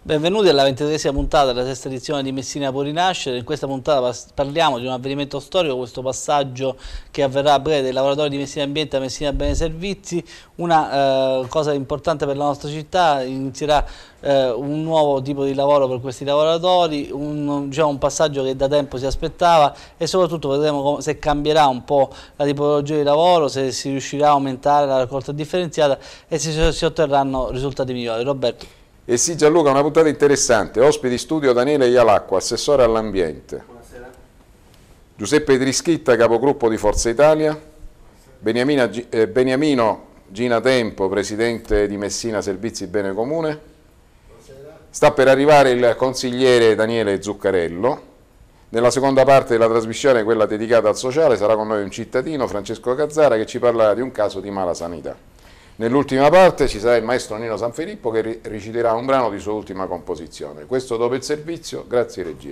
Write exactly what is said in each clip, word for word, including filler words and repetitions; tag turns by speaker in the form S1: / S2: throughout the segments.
S1: Benvenuti alla ventitreesima puntata della sesta edizione di Messina può rinascere. In questa puntata parliamo di un avvenimento storico, questo passaggio che avverrà a breve dei lavoratori di Messina Ambiente a Messina Bene Servizi. Una eh, cosa importante per la nostra città: inizierà eh, un nuovo tipo di lavoro per questi lavoratori, un, diciamo, un passaggio che da tempo si aspettava, e soprattutto vedremo se cambierà un po' la tipologia di lavoro, se si riuscirà a aumentare la raccolta differenziata e se si otterranno risultati migliori. Roberto.
S2: Eh sì, Gianluca, una puntata interessante. Ospiti studio Daniele Ialacqua, assessore all'ambiente.
S3: Buonasera.
S2: Giuseppe Trischitta, capogruppo di Forza Italia. Beniamina, eh, Beniamino Gina Tempo, presidente di Messina Servizi Bene Comune.
S3: Buonasera.
S2: Sta per arrivare il consigliere Daniele Zuccarello. Nella seconda parte della trasmissione, quella dedicata al sociale, sarà con noi un cittadino, Francesco Cazzara, che ci parlerà di un caso di mala sanità. Nell'ultima parte ci sarà il maestro Nino Sanfilippo che reciterà un brano di sua ultima composizione. Questo dopo il servizio, grazie regia.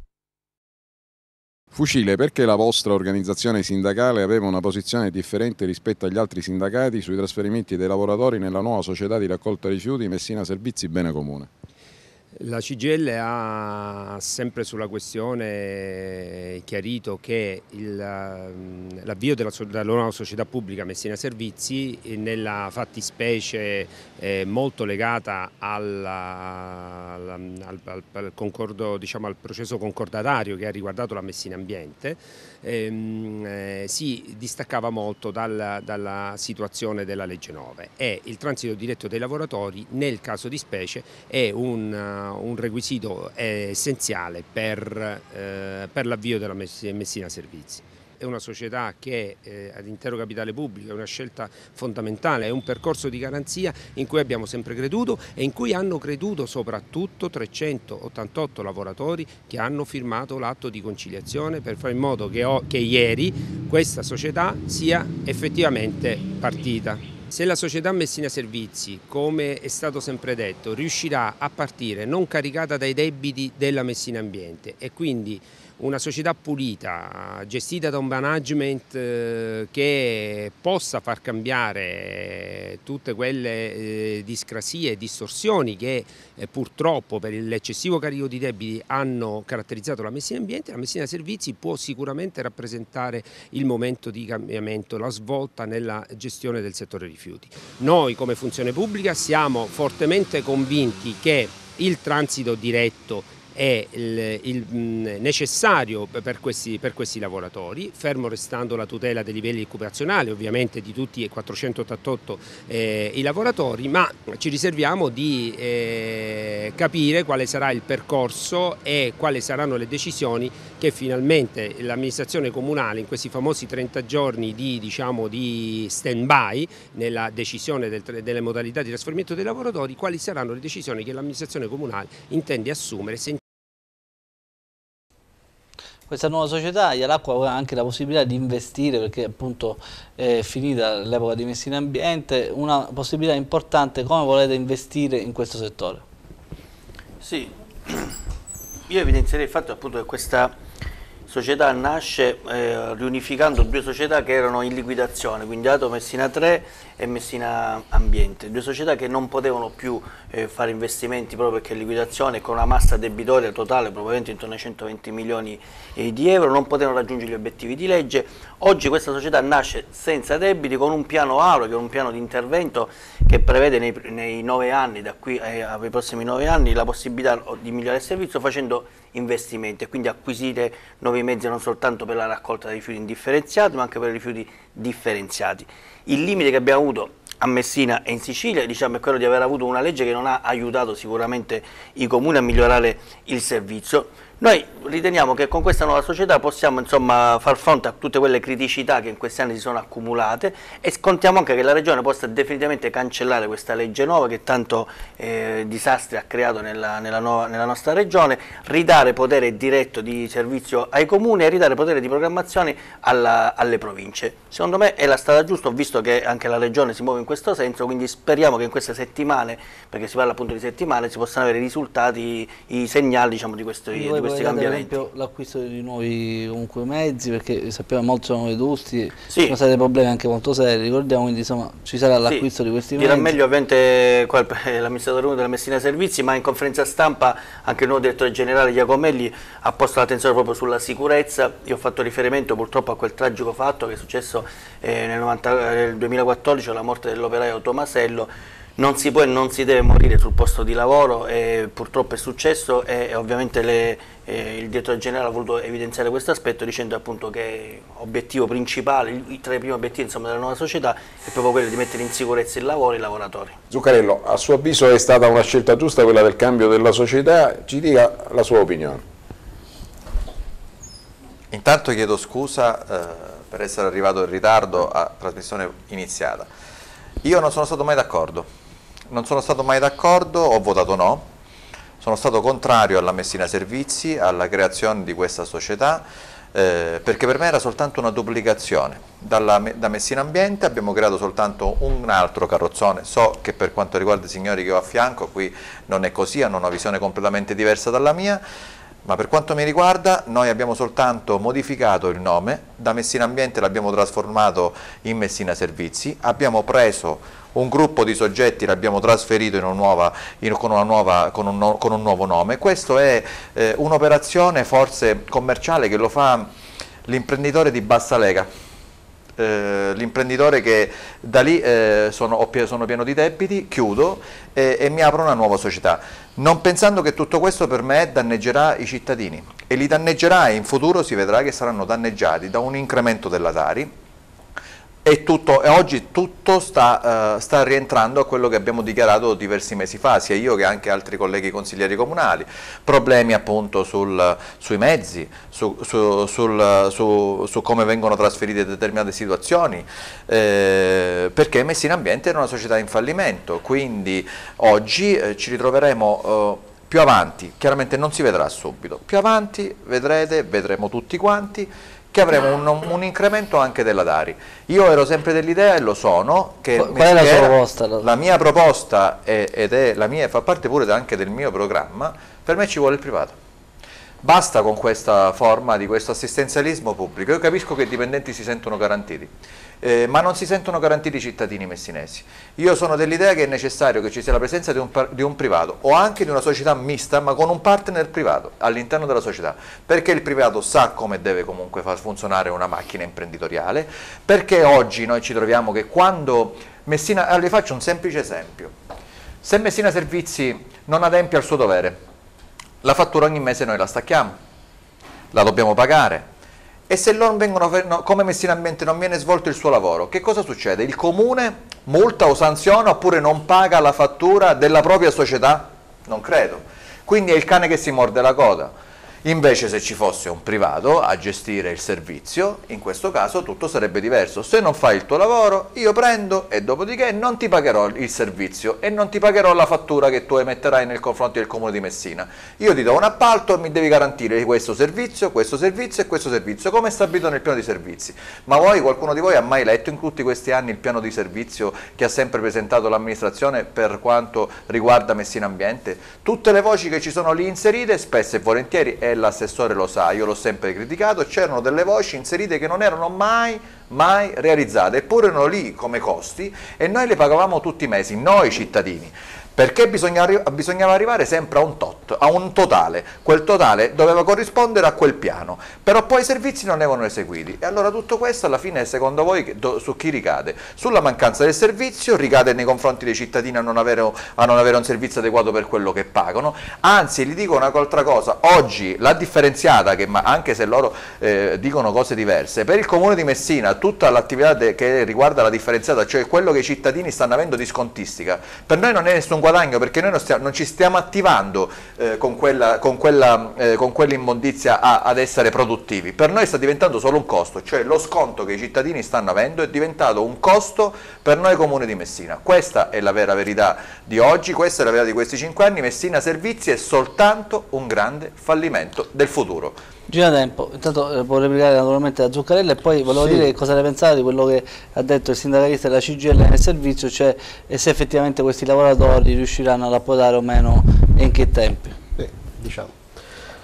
S2: Fucile, perché la vostra organizzazione sindacale aveva una posizione differente rispetto agli altri sindacati sui trasferimenti dei lavoratori nella nuova società di raccolta rifiuti Messina Servizi Bene Comune?
S4: La C G I L ha sempre sulla questione chiarito che l'avvio della, della nuova società pubblica Messina Servizi, nella fattispecie eh, molto legata alla, al, al, al, concordo, diciamo, al processo concordatario che ha riguardato la Messina Ambiente, ehm, eh, si distaccava molto dal, dalla situazione della legge nove, e il transito diretto dei lavoratori nel caso di specie è un un requisito essenziale per, eh, per l'avvio della Messina Servizi. È una società che eh, ad intero capitale pubblico, è una scelta fondamentale, è un percorso di garanzia in cui abbiamo sempre creduto e in cui hanno creduto soprattutto trecentottantotto lavoratori che hanno firmato l'atto di conciliazione per fare in modo che, ho, che ieri questa società sia effettivamente partita. Se la società Messina Servizi, come è stato sempre detto, riuscirà a partire non caricata dai debiti della Messina Ambiente e quindi una società pulita, gestita da un management che possa far cambiare tutte quelle discrasie e distorsioni che purtroppo per l'eccessivo carico di debiti hanno caratterizzato la Messina Ambiente, la Messina Servizi può sicuramente rappresentare il momento di cambiamento, la svolta nella gestione del settore rifiuti. Noi come funzione pubblica siamo fortemente convinti che il transito diretto è il, il necessario per questi, per questi lavoratori, fermo restando la tutela dei livelli occupazionali ovviamente di tutti e quattrocentottantotto eh, i lavoratori, ma ci riserviamo di eh, capire quale sarà il percorso e quali saranno le decisioni che finalmente l'amministrazione comunale in questi famosi trenta giorni di, diciamo, di stand-by nella decisione del, delle modalità di trasferimento dei lavoratori, quali saranno le decisioni che l'amministrazione comunale intende assumere.
S1: Questa nuova società, Ialacqua, aveva anche la possibilità di investire, perché appunto è finita l'epoca di Messina Ambiente, una possibilità importante. Come volete investire in questo settore?
S3: Sì, io evidenzierei il fatto appunto che questa società nasce eh, riunificando due società che erano in liquidazione, quindi Ato Messina tre e Messina Ambiente, due società che non potevano più eh, fare investimenti proprio perché in liquidazione, con una massa debitoria totale probabilmente intorno ai centoventi milioni eh, di euro, non potevano raggiungere gli obiettivi di legge. Oggi questa società nasce senza debiti, con un piano Auro, che è un piano di intervento che prevede nei, nei nove anni, da qui eh, ai prossimi nove anni, la possibilità di migliorare il servizio facendo investimenti e quindi acquisire nuovi mezzi non soltanto per la raccolta dei rifiuti indifferenziati ma anche per i rifiuti differenziati. Il limite che abbiamo avuto a Messina e in Sicilia, diciamo, è quello di aver avuto una legge che non ha aiutato sicuramente i comuni a migliorare il servizio. Noi riteniamo che con questa nuova società possiamo, insomma, far fronte a tutte quelle criticità che in questi anni si sono accumulate e contiamo anche che la Regione possa definitivamente cancellare questa legge nuova che tanto eh, disastri ha creato nella, nella, nuova, nella nostra Regione, ridare potere diretto di servizio ai comuni e ridare potere di programmazione alla, alle province. Secondo me è la strada giusta, ho visto che anche la Regione si muove in questo senso, quindi speriamo che in queste settimane, perché si parla appunto di settimane, si possano avere i risultati, i segnali, diciamo, di questo. questi
S1: collegate,
S3: cambiamenti.
S1: per esempio l'acquisto di nuovi comunque mezzi, perché sappiamo che molti sono vetusti,
S3: Sì.
S1: sono stati problemi anche molto seri, ricordiamo, quindi insomma ci sarà l'acquisto
S3: sì,
S1: di questi
S3: dirà
S1: mezzi.
S3: meglio ovviamente l'amministratore unico della Messina Servizi, ma in conferenza stampa anche il nuovo direttore generale Iacomelli ha posto l'attenzione proprio sulla sicurezza. Io ho fatto riferimento purtroppo a quel tragico fatto che è successo eh, nel, novanta, nel duemilaquattordici, la morte dell'operaio Tomasello. Non si può e non si deve morire sul posto di lavoro, e purtroppo è successo, e ovviamente le, eh, il direttore generale ha voluto evidenziare questo aspetto dicendo appunto che obiettivo principale, il, tra i primi obiettivi insomma, della nuova società è proprio quello di mettere in sicurezza il lavoro e i lavoratori.
S2: Zuccarello, a suo avviso è stata una scelta giusta quella del cambio della società? Ci dica la sua opinione.
S5: Intanto chiedo scusa eh, per essere arrivato in ritardo a trasmissione iniziata. Io non sono stato mai d'accordo. Non sono stato mai d'accordo, ho votato no, sono stato contrario alla Messina Servizi, alla creazione di questa società, eh, perché per me era soltanto una duplicazione. Dalla, da Messina Ambiente abbiamo creato soltanto un altro carrozzone. So che per quanto riguarda i signori che ho a fianco, qui non è così, hanno una visione completamente diversa dalla mia, ma per quanto mi riguarda noi abbiamo soltanto modificato il nome, da Messina Ambiente l'abbiamo trasformato in Messina Servizi, abbiamo preso un gruppo di soggetti, l'abbiamo trasferito in una nuova, in, con, una nuova, con, un, con un nuovo nome. Questo è eh, un'operazione forse commerciale che lo fa l'imprenditore di bassa lega, eh, l'imprenditore che da lì eh, sono, sono pieno di debiti, chiudo e, e mi apro una nuova società, non pensando che tutto questo per me danneggerà i cittadini, e li danneggerà, e in futuro si vedrà che saranno danneggiati da un incremento della Tari. E, tutto, e oggi tutto sta, uh, sta rientrando a quello che abbiamo dichiarato diversi mesi fa, sia io che anche altri colleghi consiglieri comunali, problemi appunto sul, sui mezzi, su, su, sul, su, su come vengono trasferite determinate situazioni, eh, perché Messina Ambiente era una società in fallimento, quindi oggi eh, ci ritroveremo eh, più avanti, chiaramente non si vedrà subito, più avanti vedrete, vedremo tutti quanti, che avremo un, un incremento anche della Tari. Io ero sempre dell'idea, e lo sono, che
S1: Qual è la sua proposta?
S2: la mia proposta è, ed è la mia, fa parte pure anche del mio programma, per me ci vuole il privato. Basta con questa forma di questo assistenzialismo pubblico. Io capisco che i dipendenti si sentono garantiti, eh, ma non si sentono garantiti i cittadini messinesi. Io sono dell'idea che è necessario che ci sia la presenza di un, di un privato, o anche di una società mista, ma con un partner privato all'interno della società, perché il privato sa come deve comunque far funzionare una macchina imprenditoriale, perché oggi noi ci troviamo che quando Messina, allora vi faccio un semplice esempio, se Messina Servizi non adempie al suo dovere, la fattura ogni mese noi la stacchiamo, la dobbiamo pagare, e se non vengono, no, come Messina Ambiente non viene svolto il suo lavoro, che cosa succede? Il comune multa o sanziona, oppure non paga la fattura della propria società? Non credo. Quindi è il cane che si morde la coda. Invece se ci fosse un privato a gestire il servizio, in questo caso tutto sarebbe diverso. Se non fai il tuo lavoro, io prendo e dopodiché non ti pagherò il servizio e non ti pagherò la fattura che tu emetterai nei confronti del comune di Messina. Io ti do un appalto e mi devi garantire questo servizio, questo servizio e questo servizio, come è stabilito nel piano di servizi. Ma voi, qualcuno di voi ha mai letto in tutti questi anni il piano di servizio che ha sempre presentato l'amministrazione per quanto riguarda Messina Ambiente? Tutte le voci che ci sono lì inserite, spesso e volentieri, e l'assessore lo sa, io l'ho sempre criticato, c'erano delle voci inserite che non erano mai, mai realizzate, eppure erano lì come costi e noi le pagavamo tutti i mesi, noi cittadini. Perché bisognava, bisognava arrivare sempre a un tot, a un totale, quel totale doveva corrispondere a quel piano, però poi i servizi non venivano eseguiti, e allora tutto questo alla fine secondo voi su chi ricade? Sulla mancanza del servizio, ricade nei confronti dei cittadini a non avere, a non avere un servizio adeguato per quello che pagano, anzi gli dico un'altra cosa, oggi la differenziata, che ma anche se loro eh, dicono cose diverse, per il comune di Messina tutta l'attività che riguarda la differenziata, cioè quello che i cittadini stanno avendo di scontistica, per noi non è nessun guadagno, perché noi non, stiamo, non ci stiamo attivando eh, con quella, con quella, eh, con quell'immondizia ad essere produttivi. Per noi sta diventando solo un costo, cioè lo sconto che i cittadini stanno avendo è diventato un costo per noi comune di Messina. Questa è la vera verità di oggi, questa è la verità di questi cinque anni. Messina Servizi è soltanto un grande fallimento del futuro.
S1: Gira tempo, intanto eh, può replicare naturalmente la Zuccarella, e poi volevo sì. dire cosa ne pensate di quello che ha detto il sindacalista della C G I L nel servizio, cioè e se effettivamente questi lavoratori riusciranno ad approdare o meno e in che tempi.
S6: Beh, diciamo,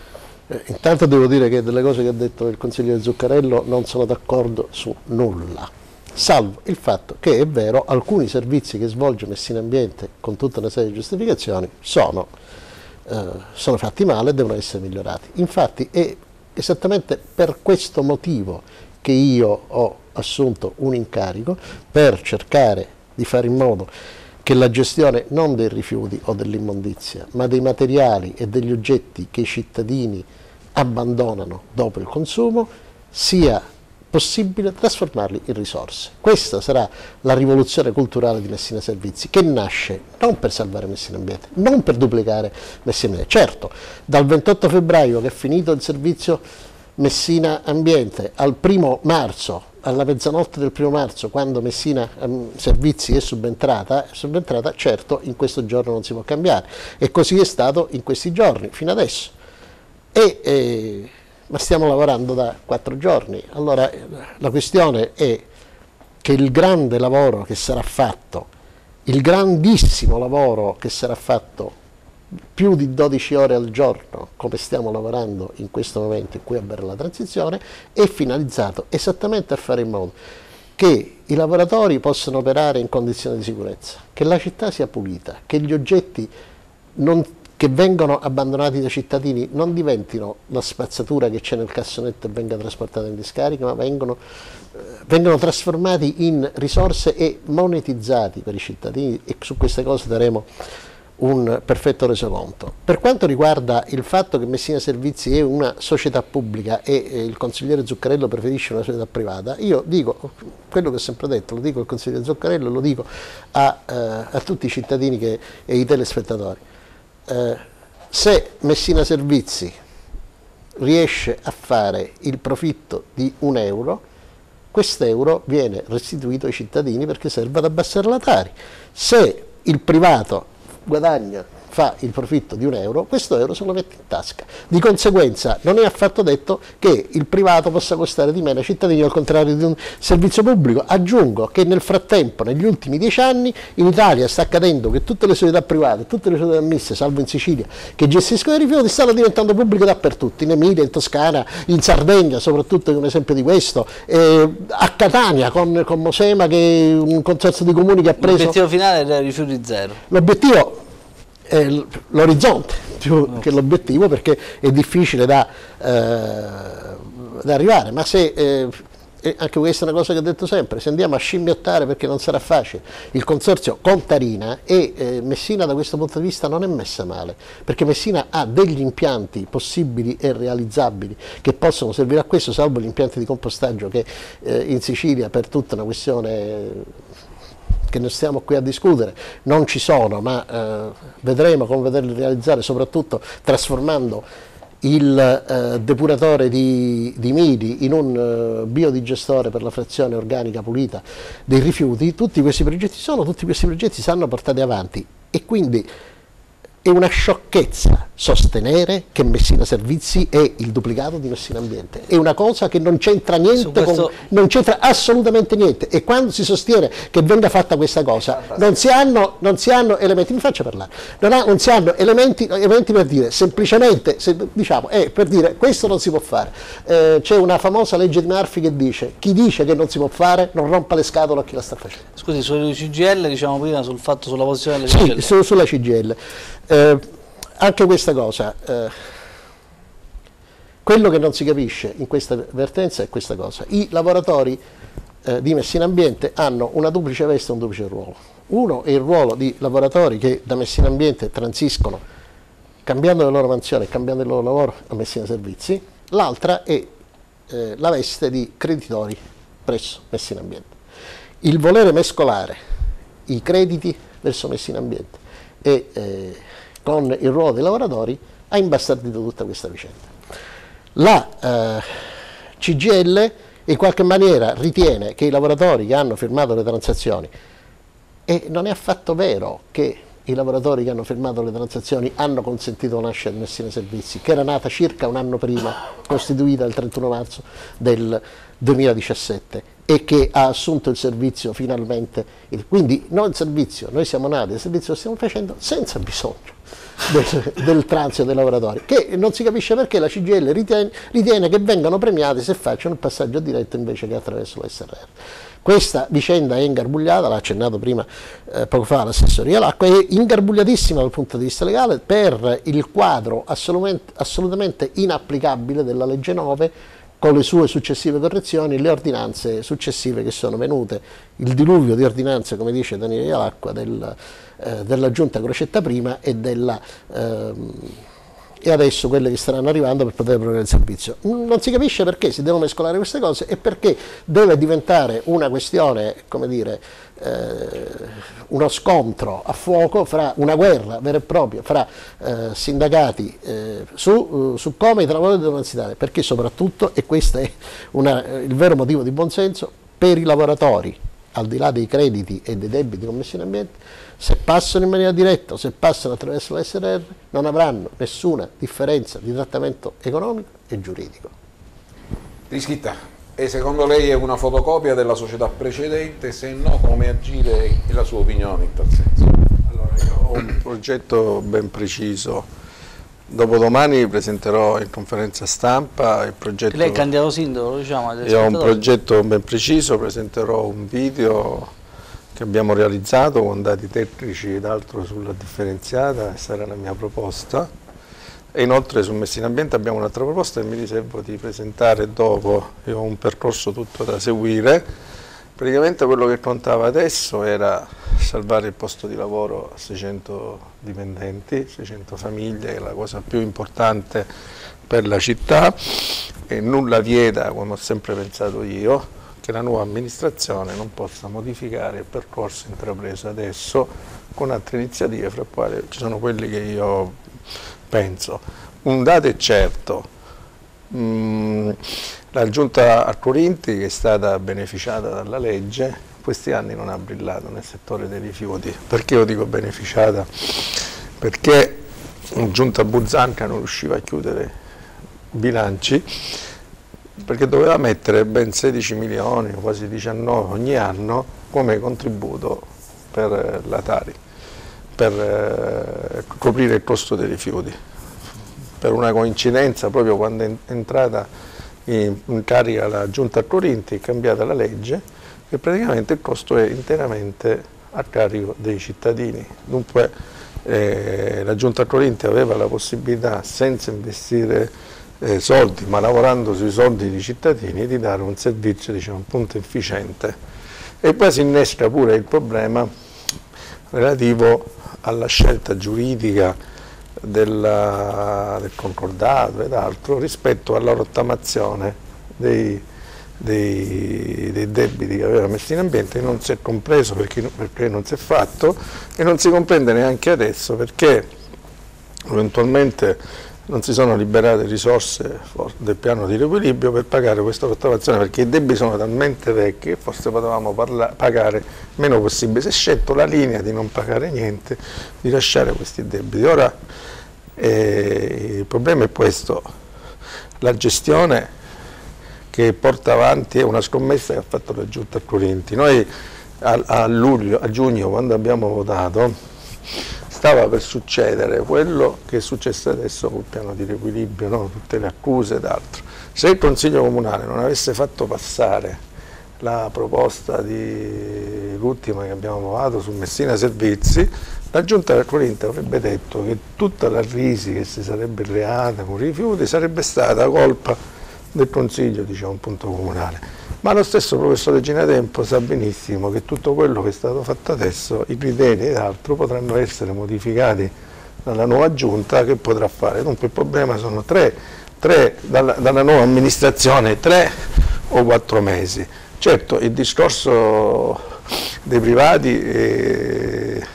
S6: Eh, intanto devo dire che delle cose che ha detto il consigliere Zuccarello non sono d'accordo su nulla, salvo il fatto che è vero, alcuni servizi che svolge Messina Ambiente con tutta una serie di giustificazioni sono, eh, sono fatti male e devono essere migliorati. Infatti è esattamente per questo motivo che io ho assunto un incarico per cercare di fare in modo che la gestione non dei rifiuti o dell'immondizia, ma dei materiali e degli oggetti che i cittadini abbandonano dopo il consumo, sia possibile trasformarli in risorse. Questa sarà la rivoluzione culturale di Messina Servizi, che nasce non per salvare Messina Ambiente, non per duplicare Messina Ambiente. Certo, dal ventotto febbraio che è finito il servizio Messina Ambiente al primo marzo, alla mezzanotte del primo marzo, quando Messina um, Servizi è subentrata, è subentrata, certo in questo giorno non si può cambiare, e così è stato in questi giorni, fino adesso. E, eh, ma stiamo lavorando da quattro giorni, allora la questione è che il grande lavoro che sarà fatto, il grandissimo lavoro che sarà fatto più di dodici ore al giorno, come stiamo lavorando in questo momento in cui avverrà la transizione, è finalizzato esattamente a fare in modo che i lavoratori possano operare in condizioni di sicurezza, che la città sia pulita, che gli oggetti non, che vengono abbandonati dai cittadini non diventino la spazzatura che c'è nel cassonetto e venga trasportata in discarica, ma vengono, eh, vengono trasformati in risorse e monetizzati per i cittadini, e su queste cose daremo un perfetto resoconto. Per quanto riguarda il fatto che Messina Servizi è una società pubblica e eh, il consigliere Zuccarello preferisce una società privata, io dico quello che ho sempre detto, lo dico al consigliere Zuccarello, lo dico a, eh, a tutti i cittadini che, e i telespettatori. Eh, se Messina Servizi riesce a fare il profitto di un euro, quest'euro viene restituito ai cittadini perché serve ad abbassare la Tari. Se il privato guadagna, fa il profitto di un euro, questo euro se lo mette in tasca. Di conseguenza non è affatto detto che il privato possa costare di meno ai cittadini, al contrario di un servizio pubblico. Aggiungo che nel frattempo, negli ultimi dieci anni, in Italia sta accadendo che tutte le società private, tutte le società ammesse, salvo in Sicilia, che gestiscono i rifiuti, stanno diventando pubbliche dappertutto, in Emilia, in Toscana, in Sardegna, soprattutto è un esempio di questo, eh, a Catania con, con Mosema, che è un consorzio di comuni che ha preso...
S1: L'obiettivo finale era rifiuti zero.
S6: L'obiettivo è l'orizzonte più che l'obiettivo, perché è difficile da, eh, da arrivare, ma se, eh, anche questa è una cosa che ho detto sempre, se andiamo a scimmiottare, perché non sarà facile, il consorzio Contarina, e eh, Messina da questo punto di vista non è messa male, perché Messina ha degli impianti possibili e realizzabili che possono servire a questo, salvo gli impianti di compostaggio che eh, in Sicilia, per tutta una questione che noi stiamo qui a discutere, non ci sono, ma eh, vedremo come vederli realizzare, soprattutto trasformando il eh, depuratore di, di Midi in un eh, biodigestore per la frazione organica pulita dei rifiuti. Tutti questi progetti sono, tutti questi progetti saranno portati avanti, e quindi è una sciocchezza sostenere che Messina Servizi è il duplicato di Messina Ambiente. È una cosa che non c'entra niente, questo... con, non c'entra assolutamente niente, e quando si sostiene che venga fatta questa cosa non si hanno, non si hanno elementi, mi faccia parlare, non, ha, non si hanno elementi, elementi per dire, semplicemente, se, diciamo, è per dire questo non si può fare. Eh, c'è una famosa legge di Murphy che dice: chi dice che non si può fare non rompa le scatole a chi la sta facendo.
S1: Scusi, sulle C G I L, diciamo prima sul fatto, sulla posizione delle C G I L.
S6: Sì, su, sulla C G I L. Eh, anche questa cosa, eh, quello che non si capisce in questa vertenza è questa cosa: i lavoratori eh, di Messina Ambiente hanno una duplice veste e un duplice ruolo. Uno è il ruolo di lavoratori che da Messina Ambiente transiscono, cambiando le loro mansioni e cambiando il loro lavoro, a Messina Servizi. L'altra è eh, la veste di creditori presso Messina Ambiente. Il volere mescolare i crediti verso Messina Ambiente e eh, con il ruolo dei lavoratori ha imbastardito tutta questa vicenda. La eh, C G I L in qualche maniera ritiene che i lavoratori che hanno firmato le transazioni, e non è affatto vero che i lavoratori che hanno firmato le transazioni hanno consentito la nascita di Messina Servizi, che era nata circa un anno prima, costituita il trentuno marzo del duemiladiciassette, e che ha assunto il servizio finalmente. Quindi noi il servizio, noi siamo nati, il servizio lo stiamo facendo senza bisogno del, del transito dei lavoratori, che non si capisce perché la C G I L ritiene, ritiene che vengano premiati se facciano il passaggio diretto invece che attraverso l'S R R. Questa vicenda è ingarbugliata, l'ha accennato prima eh, poco fa l'assessore Ialacqua, è ingarbugliatissima dal punto di vista legale per il quadro assolutamente, assolutamente inapplicabile della legge nove, con le sue successive correzioni, le ordinanze successive che sono venute, il diluvio di ordinanze, come dice Daniele Ialacqua, del, eh, della Giunta Crocetta prima e della... Ehm, e adesso quelle che staranno arrivando per poter provare il servizio. Non si capisce perché si devono mescolare queste cose e perché deve diventare una questione, come dire, eh, uno scontro a fuoco, fra una guerra vera e propria fra eh, sindacati eh, su, su come i lavoratori devono anziare, perché soprattutto, e questo è una, il vero motivo di buonsenso, per i lavoratori, al di là dei crediti e dei debiti con Messina Ambiente, se passano in maniera diretta o se passano attraverso l'S R R non avranno nessuna differenza di trattamento economico e giuridico.
S2: Rischitta, e secondo lei è una fotocopia della società precedente? Se no, come agire e la sua opinione in tal senso?
S7: Allora, io ho un progetto ben preciso. Dopodomani presenterò in conferenza stampa il progetto.
S1: Lei è candidato sindaco, diciamo.
S7: Io ho un progetto ben preciso, presenterò un video che abbiamo realizzato con dati tecnici ed altro sulla differenziata, e sarà la mia proposta. E inoltre su Messina Ambiente abbiamo un'altra proposta che mi riservo di presentare dopo. Io ho un percorso tutto da seguire. Praticamente quello che contava adesso era salvare il posto di lavoro a seicento dipendenti, seicento famiglie, che è la cosa più importante per la città, e nulla vieta, come ho sempre pensato io, che la nuova amministrazione non possa modificare il percorso intrapreso adesso con altre iniziative, fra le quali ci sono quelli che io penso. Un dato è certo, mm, la giunta a Corinti, che è stata beneficiata dalla legge, questi anni non ha brillato nel settore dei rifiuti. Perché io dico beneficiata? Perché in giunta Buzzanca non riusciva a chiudere bilanci, perché doveva mettere ben sedici milioni, quasi diciannove ogni anno come contributo per la Tari, per eh, coprire il costo dei rifiuti. Per una coincidenza, proprio quando è entrata in, in carica la giunta a Corinti, è cambiata la legge, che praticamente il costo è interamente a carico dei cittadini. Dunque eh, la giunta a Corinti aveva la possibilità, senza investire Eh, soldi, ma lavorando sui soldi dei cittadini, di dare un servizio, diciamo, appunto efficiente. E poi si innesca pure il problema relativo alla scelta giuridica della, del concordato ed altro rispetto alla rottamazione dei, dei, dei debiti che aveva Messina Ambiente, che non si è compreso perché, perché non si è fatto, e non si comprende neanche adesso perché eventualmente non si sono liberate risorse del piano di riequilibrio per pagare questa rottamazione, perché i debiti sono talmente vecchi che forse potevamo pagare meno possibile. Si è scelto la linea di non pagare niente, di lasciare questi debiti. Ora eh, il problema è questo: la gestione che porta avanti è una scommessa che ha fatto la Giunta a Corinti. Noi a, a luglio, a giugno, quando abbiamo votato, stava per succedere quello che è successo adesso col piano di riequilibrio, no? Tutte le accuse ed altro. Se il Consiglio Comunale non avesse fatto passare la proposta di l'ultima che abbiamo votato su Messina Servizi, la Giunta del Corinto avrebbe detto che tutta la crisi che si sarebbe creata con i rifiuti sarebbe stata colpa del Consiglio, diciamo, appunto, comunale. Ma lo stesso professore Ginatempo sa benissimo che tutto quello che è stato fatto adesso, i criteri ed altro, potranno essere modificati dalla nuova giunta, che potrà fare. Dunque il problema sono tre, tre dalla, dalla nuova amministrazione, tre o quattro mesi. Certo, il discorso dei privati eh,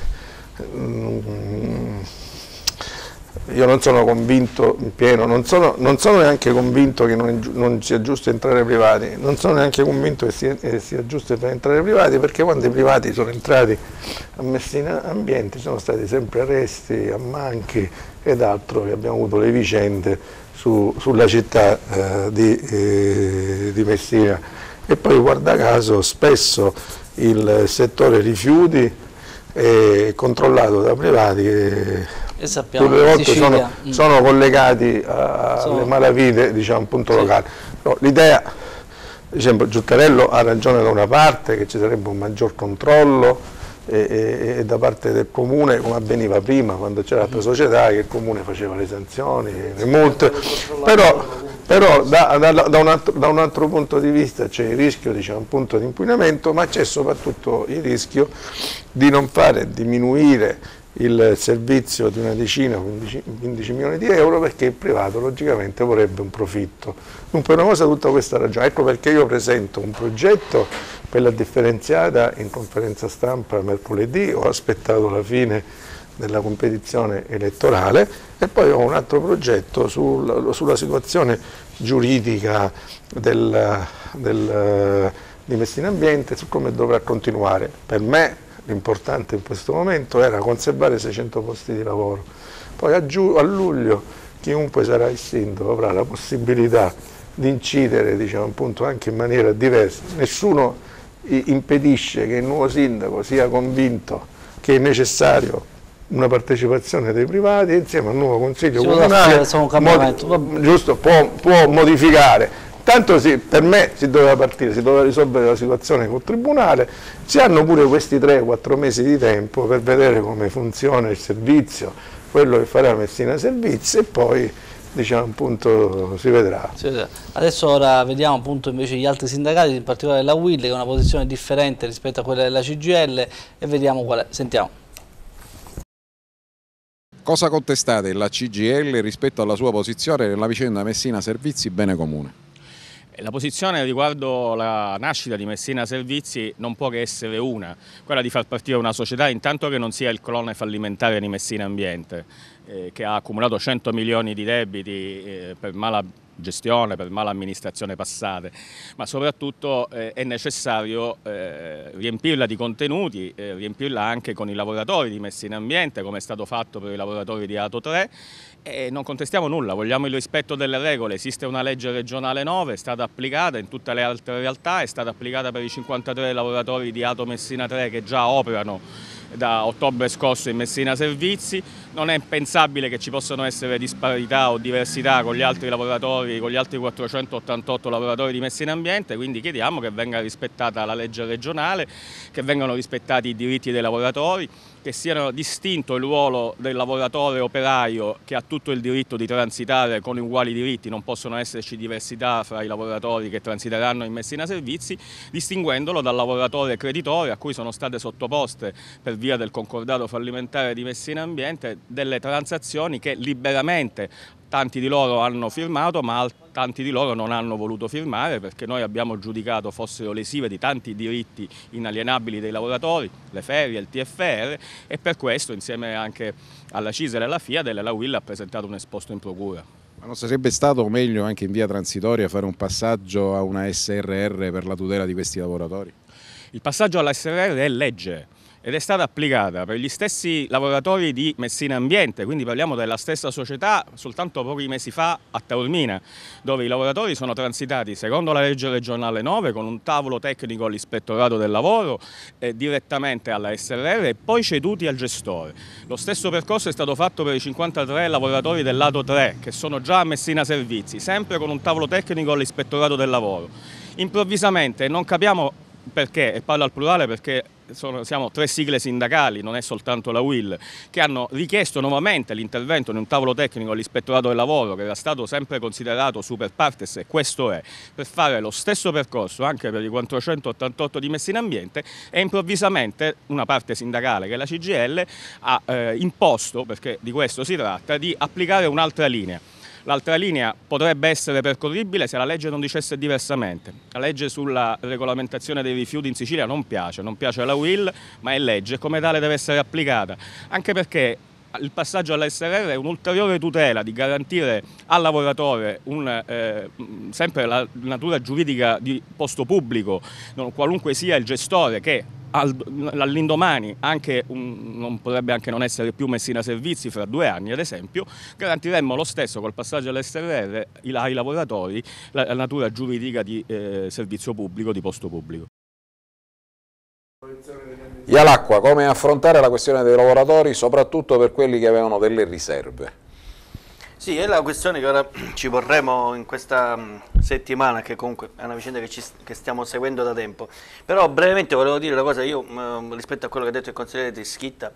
S7: io non sono convinto in pieno, non sono, non sono neanche convinto che non, non sia giusto entrare privati, non sono neanche convinto che sia, che sia giusto entrare privati, perché quando i privati sono entrati a Messina Ambiente sono stati sempre arresti, ammanchi ed altro, che abbiamo avuto le vicende su, sulla città eh, di, eh, di Messina. E poi, guarda caso, spesso il settore rifiuti è controllato da privati che
S1: E sappiamo
S7: tutte le volte
S1: Sicilia,
S7: sono, sono collegati alle
S1: sono...
S7: malavite, diciamo, appunto,
S1: sì.
S7: locali. No, l'idea, diciamo, Zuccarello ha ragione da una parte, che ci sarebbe un maggior controllo e, e, e da parte del comune, come avveniva prima quando c'era l'altra società, che il comune faceva le sanzioni, le multe, però, però da, da, da, un altro, da un altro punto di vista c'è il rischio, diciamo, appunto, di inquinamento, ma c'è soprattutto il rischio di non fare diminuire il servizio di una decina, quindici milioni di euro, perché il privato logicamente vorrebbe un profitto. Dunque è una cosa tutta questa ragione, ecco perché io presento un progetto per la differenziata in conferenza stampa mercoledì, ho aspettato la fine della competizione elettorale e poi ho un altro progetto sul, sulla situazione giuridica del, del, di Messina Ambiente, su come dovrà continuare. Per me l'importante in questo momento era conservare seicento posti di lavoro, poi a, giu, a luglio chiunque sarà il sindaco avrà la possibilità di incidere, diciamo, appunto, anche in maniera diversa. Nessuno impedisce che il nuovo sindaco sia convinto che è necessario una partecipazione dei privati e insieme al nuovo consiglio comunale mod, giusto, può, può modificare. Tanto sì, per me si doveva partire, si doveva risolvere la situazione col Tribunale, si hanno pure questi tre quattro mesi di tempo per vedere come funziona il servizio, quello che farà Messina Servizi e poi, diciamo, appunto, si vedrà.
S1: Adesso ora vediamo appunto invece gli altri sindacati, in particolare la U I L, che ha una posizione differente rispetto a quella della C G I L, e vediamo qual è. Sentiamo.
S8: Cosa contestate la C G I L rispetto alla sua posizione nella vicenda Messina Servizi Bene Comune?
S9: La posizione riguardo la nascita di Messina Servizi non può che essere una, quella di far partire una società intanto che non sia il clone fallimentare di Messina Ambiente, eh, che ha accumulato cento milioni di debiti eh, per mala gestione, per mala amministrazione passate, ma soprattutto eh, è necessario eh, riempirla di contenuti, eh, riempirla anche con i lavoratori di Messina Ambiente, come è stato fatto per i lavoratori di Ato tre, e non contestiamo nulla, vogliamo il rispetto delle regole. Esiste una legge regionale nove, è stata applicata in tutte le altre realtà, è stata applicata per i cinquantatré lavoratori di Ato Messina tre che già operano da ottobre scorso in Messina Servizi. Non è pensabile che ci possano essere disparità o diversità con gli altri lavoratori, con gli altri quattrocentottantotto lavoratori di Messina Ambiente, quindi chiediamo che venga rispettata la legge regionale, che vengano rispettati i diritti dei lavoratori, che sia distinto il ruolo del lavoratore operaio, che ha tutto il diritto di transitare con uguali diritti, non possono esserci diversità fra i lavoratori che transiteranno in Messina Servizi, distinguendolo dal lavoratore creditore a cui sono state sottoposte per via del concordato fallimentare di Messina Ambiente delle transazioni che liberamente tanti di loro hanno firmato, ma tanti di loro non hanno voluto firmare, perché noi abbiamo giudicato fossero lesive di tanti diritti inalienabili dei lavoratori, le ferie, il T F R, e per questo, insieme anche alla C I S L e alla FIAT, la U I L ha presentato un esposto in procura.
S8: Ma non sarebbe stato meglio anche in via transitoria fare un passaggio a una S R R per la tutela di questi lavoratori?
S9: Il passaggio alla S R R è legge ed è stata applicata per gli stessi lavoratori di Messina Ambiente, quindi parliamo della stessa società soltanto pochi mesi fa a Taormina, dove i lavoratori sono transitati secondo la legge regionale nove con un tavolo tecnico all'ispettorato del lavoro eh, direttamente alla S R R e poi ceduti al gestore. Lo stesso percorso è stato fatto per i cinquantatré lavoratori del lato tre che sono già a Messina Servizi, sempre con un tavolo tecnico all'ispettorato del lavoro. Improvvisamente, non capiamo perché, e parlo al plurale perché Sono, siamo tre sigle sindacali, non è soltanto la U I L, che hanno richiesto nuovamente l'intervento in un tavolo tecnico all'ispettorato del lavoro, che era stato sempre considerato super partes, e questo è, per fare lo stesso percorso anche per i quattrocentottantotto di Messina Ambiente, e improvvisamente una parte sindacale, che è la C G I L, ha eh, imposto, perché di questo si tratta, di applicare un'altra linea. L'altra linea potrebbe essere percorribile se la legge non dicesse diversamente. La legge sulla regolamentazione dei rifiuti in Sicilia non piace, non piace alla U I L, ma è legge e come tale deve essere applicata, anche perché il passaggio all'S R R è un'ulteriore tutela di garantire al lavoratore un, eh, sempre la natura giuridica di posto pubblico, non, qualunque sia il gestore, che all'indomani anche un, non potrebbe anche non essere più Messina Servizi fra due anni, ad esempio, garantiremmo lo stesso col passaggio all'S R R ai lavoratori la, la natura giuridica di eh, servizio pubblico, di posto pubblico.
S2: Ialacqua, come affrontare la questione dei lavoratori, soprattutto per quelli che avevano delle riserve?
S3: Sì, è la questione che ora ci porremo in questa settimana, che comunque è una vicenda che, ci, che stiamo seguendo da tempo. Però brevemente volevo dire una cosa, io mh, rispetto a quello che ha detto il consigliere Trischitta,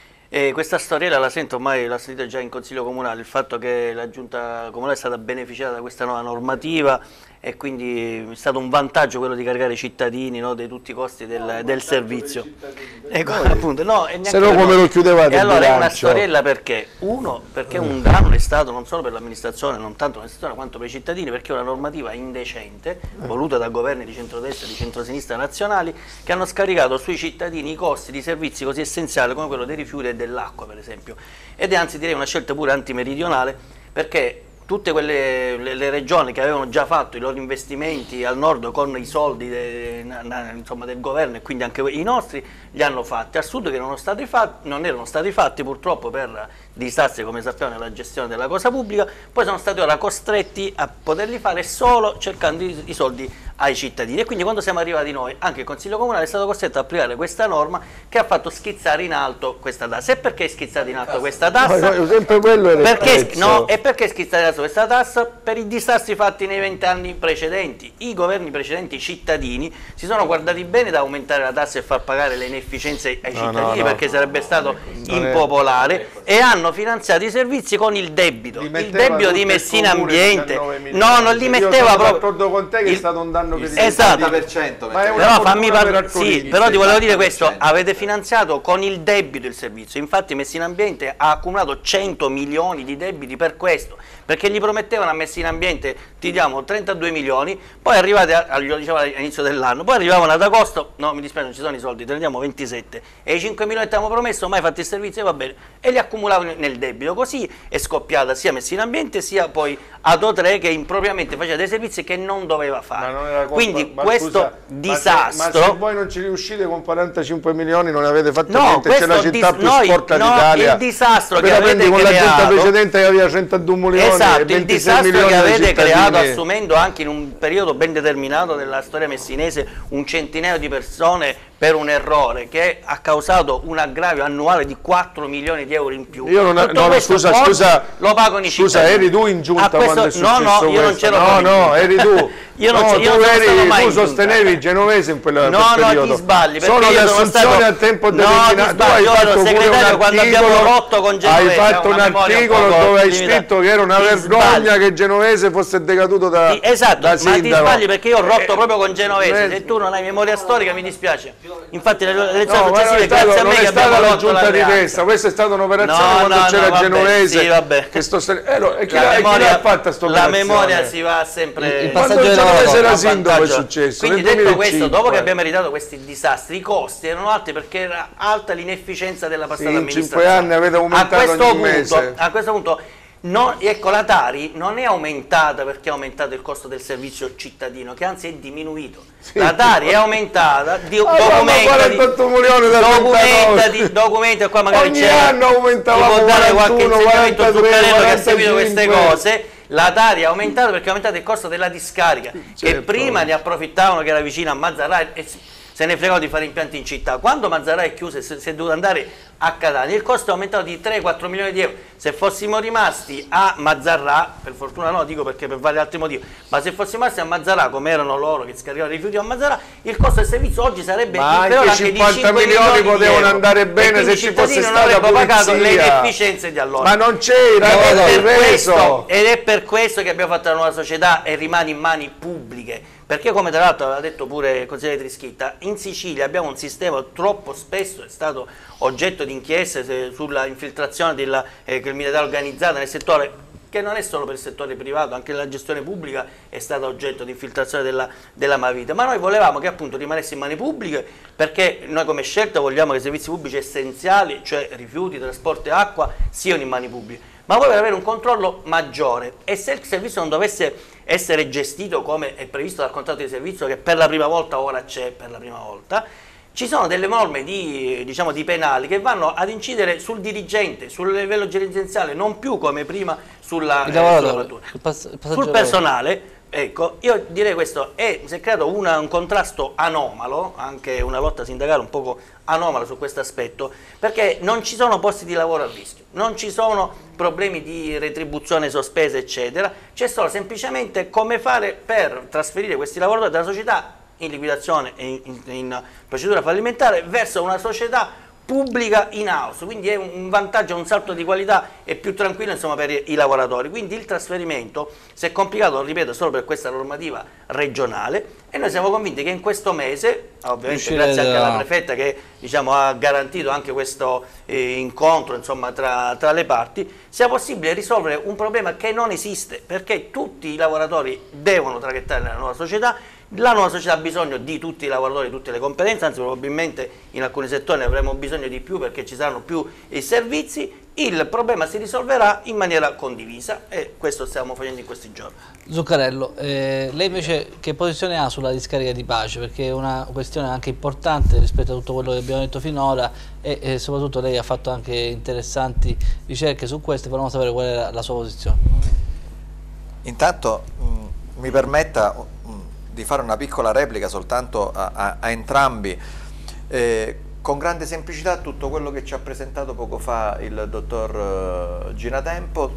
S3: e questa storiella la sento ormai, l'ha sentita già in Consiglio Comunale, il fatto che la Giunta Comunale è stata beneficiata da questa nuova normativa e quindi è stato un vantaggio quello di caricare i cittadini, no, di tutti i costi del, del servizio. Ecco, appunto, no, e
S7: se no come lo chiudevate?
S3: E allora è una storiella perché? Uno, perché un danno è stato non solo per l'amministrazione, non tanto l'amministrazione quanto per i cittadini, perché è una normativa indecente, voluta da governi di centrodestra e di centrosinistra nazionali, che hanno scaricato sui cittadini i costi di servizi così essenziali come quello dei rifiuti e dell'acqua, per esempio. Ed è anzi direi una scelta pure antimeridionale, perché tutte quelle le, le regioni che avevano già fatto i loro investimenti al nord con i soldi de, na, insomma, del governo, e quindi anche i nostri li hanno fatti, al sud che non, erano stati fatti, non erano stati fatti purtroppo per disastri, come sappiamo, nella gestione della cosa pubblica, poi sono stati ora costretti a poterli fare solo cercando i, i soldi ai cittadini. E quindi quando siamo arrivati noi, anche il Consiglio Comunale è stato costretto ad applicare questa norma che ha fatto schizzare in alto questa tassa. E perché è schizzata in alto questa tassa?
S7: No, sempre quello era
S3: perché, no, e perché è schizzata in alto questa tassa? Per i disastri fatti nei vent'anni precedenti. I governi precedenti, i cittadini, si sono guardati bene da aumentare la tassa e far pagare le inefficienze ai cittadini, no, no, no, perché sarebbe stato impopolare, e hanno finanziato i servizi con il debito. Il debito di Messina Ambiente. No, non li metteva proprio. Sono d'accordo con te che è stato un danno. Esatto, per cento, ma però fammi parlare, sì, però ti volevo dire questo, avete finanziato con il debito il servizio, infatti Messina Ambiente ha accumulato cento milioni di debiti per questo, perché gli promettevano a Messina Ambiente ti diamo trentadue milioni, poi arrivate, a, glielo dicevano all'inizio dell'anno, poi arrivavano ad agosto, no mi dispiace non ci sono i soldi, te ne diamo ventisette, e i cinque milioni che ti avevamo promesso mai fatti il servizio, e va bene, e li accumulavano nel debito, così è scoppiata sia Messina Ambiente sia poi Ato tre, che impropriamente faceva dei servizi che non doveva fare. Non era colpa, quindi questo scusa, disastro,
S7: ma se, ma se voi non ci riuscite con quarantacinque milioni non avete fatto no, niente, c'è la città più sporca no, d'Italia,
S3: il disastro che avete
S7: con
S3: creato,
S7: la giunta precedente che aveva trentadue milioni,
S3: esatto, il disastro che avete creato assumendo anche in un periodo ben determinato della storia messinese un centinaio di persone per un errore che ha causato un aggravio annuale di quattro milioni di euro in più.
S7: Io non, no, no, scusa, scusa,
S3: lo pagano i
S7: scusa,
S3: cittadini.
S7: eri tu in giunta
S3: questo,
S7: quando è successo
S3: no, no, io non c'ero.
S7: No, no, eri tu.
S3: Io non,
S7: no,
S3: io
S7: tu,
S3: non
S7: eri,
S3: sono mai
S7: tu sostenevi i genovesi in quella,
S3: no,
S7: quel periodo.
S3: No, ti sbagli.
S7: Sono le assunzioni stato... a tempo determinato.
S3: No, tu hai fatto segretario quando abbiamo rotto con Genovese.
S7: Hai fatto un articolo un dove hai scritto che era una vergogna che Genovese fosse decaduto da
S3: sì, esatto,
S7: da
S3: ma
S7: sindaco.
S3: Ti sbagli perché io ho rotto eh, proprio con Genovese. Eh, Se tu non hai memoria storica mi dispiace. Infatti le elezioni successive grazie a me che abbiamo rotto la
S7: giunta di testa, questa è stata un'operazione quando c'era Genovese che sto e chi l'ha fatta sto
S3: la memoria si va sempre
S7: quando Genovese era sindaco è successo.
S3: Quindi detto questo, dopo che abbiamo meritato questi disastri, i costi erano alti perché era alta l'inefficienza della passata amministrazione.
S7: In cinque anni avete aumentato ogni mese.
S3: A questo punto no, ecco, la Tari non è aumentata perché è aumentato il costo del servizio cittadino, che anzi è diminuito. Sì, la Tari è aumentata, di, ah, documenta, di, documenta, di, documenta, qua magari
S7: ogni anno aumentava
S3: può dare qualche insegnamento Zuccarello che ha seguito queste cose. La Tari è aumentata perché è aumentato il costo della discarica, certo, che prima ne approfittavano che era vicino a Mazzarà e se ne fregano di fare impianti in città. Quando Mazzarà è chiusa e si è dovuto andare a Catania, il costo è aumentato di tre quattro milioni di euro. Se fossimo rimasti a Mazzarà, per fortuna no, dico perché per vari altri motivi, ma se fossimo rimasti a Mazzarà come erano loro che scaricavano i rifiuti a Mazzarà, il costo del servizio oggi sarebbe
S7: ma
S3: inferiore
S7: anche
S3: anche di cinque
S7: milioni potevano andare bene se ci fosse stata
S3: non pagato le inefficienze di allora.
S7: Ma non c'era,
S3: ed è per questo che abbiamo fatto la nuova società e rimane in mani pubbliche. Perché come tra l'altro aveva detto pure il consigliere Trischitta, in Sicilia abbiamo un sistema troppo spesso, è stato oggetto di inchieste sulla infiltrazione della eh, criminalità organizzata nel settore, che non è solo per il settore privato, anche la gestione pubblica è stata oggetto di infiltrazione della, della malavita, ma noi volevamo che appunto rimanesse in mani pubbliche perché noi come scelta vogliamo che i servizi pubblici essenziali, cioè rifiuti, trasporto e acqua, siano in mani pubbliche, ma poi per avere un controllo maggiore e se il servizio non dovesse essere gestito come è previsto dal contratto di servizio, che per la prima volta ora c'è per la prima volta, ci sono delle norme di, diciamo, di penali che vanno ad incidere sul dirigente, sul livello dirigenziale, non più come prima sulla, eh, sulla
S1: il pass il
S3: sul personale, Ecco, io direi questo, è, si è creato una, un contrasto anomalo, anche una lotta sindacale un poco anomala su questo aspetto, perché non ci sono posti di lavoro a rischio, non ci sono problemi di retribuzione sospesa, eccetera, c'è solo semplicemente come fare per trasferire questi lavoratori dalla società in liquidazione e in, in, in procedura fallimentare verso una società pubblica in house, quindi è un vantaggio, un salto di qualità e più tranquillo, insomma, per i, i lavoratori. Quindi il trasferimento si è complicato, ripeto, solo per questa normativa regionale, e noi siamo convinti che in questo mese, ovviamente Uscire grazie anche alla prefetta che, diciamo, ha garantito anche questo eh, incontro, insomma, tra, tra le parti, sia possibile risolvere un problema che non esiste, perché tutti i lavoratori devono traghettare nella nuova società. La nuova società ha bisogno di tutti i lavoratori, di tutte le competenze, anzi probabilmente in alcuni settori avremo bisogno di più perché ci saranno più eh, servizi. Il problema si risolverà in maniera condivisa e questo stiamo facendo in questi giorni.
S1: Zuccarello, eh, lei invece che posizione ha sulla discarica di Pace? Perché è una questione anche importante rispetto a tutto quello che abbiamo detto finora e, e soprattutto lei ha fatto anche interessanti ricerche su questo e volevamo sapere qual è la sua posizione.
S5: Intanto mh, mi permetta di fare una piccola replica soltanto a, a, a entrambi, eh, con grande semplicità tutto quello che ci ha presentato poco fa il dottor Ginatempo,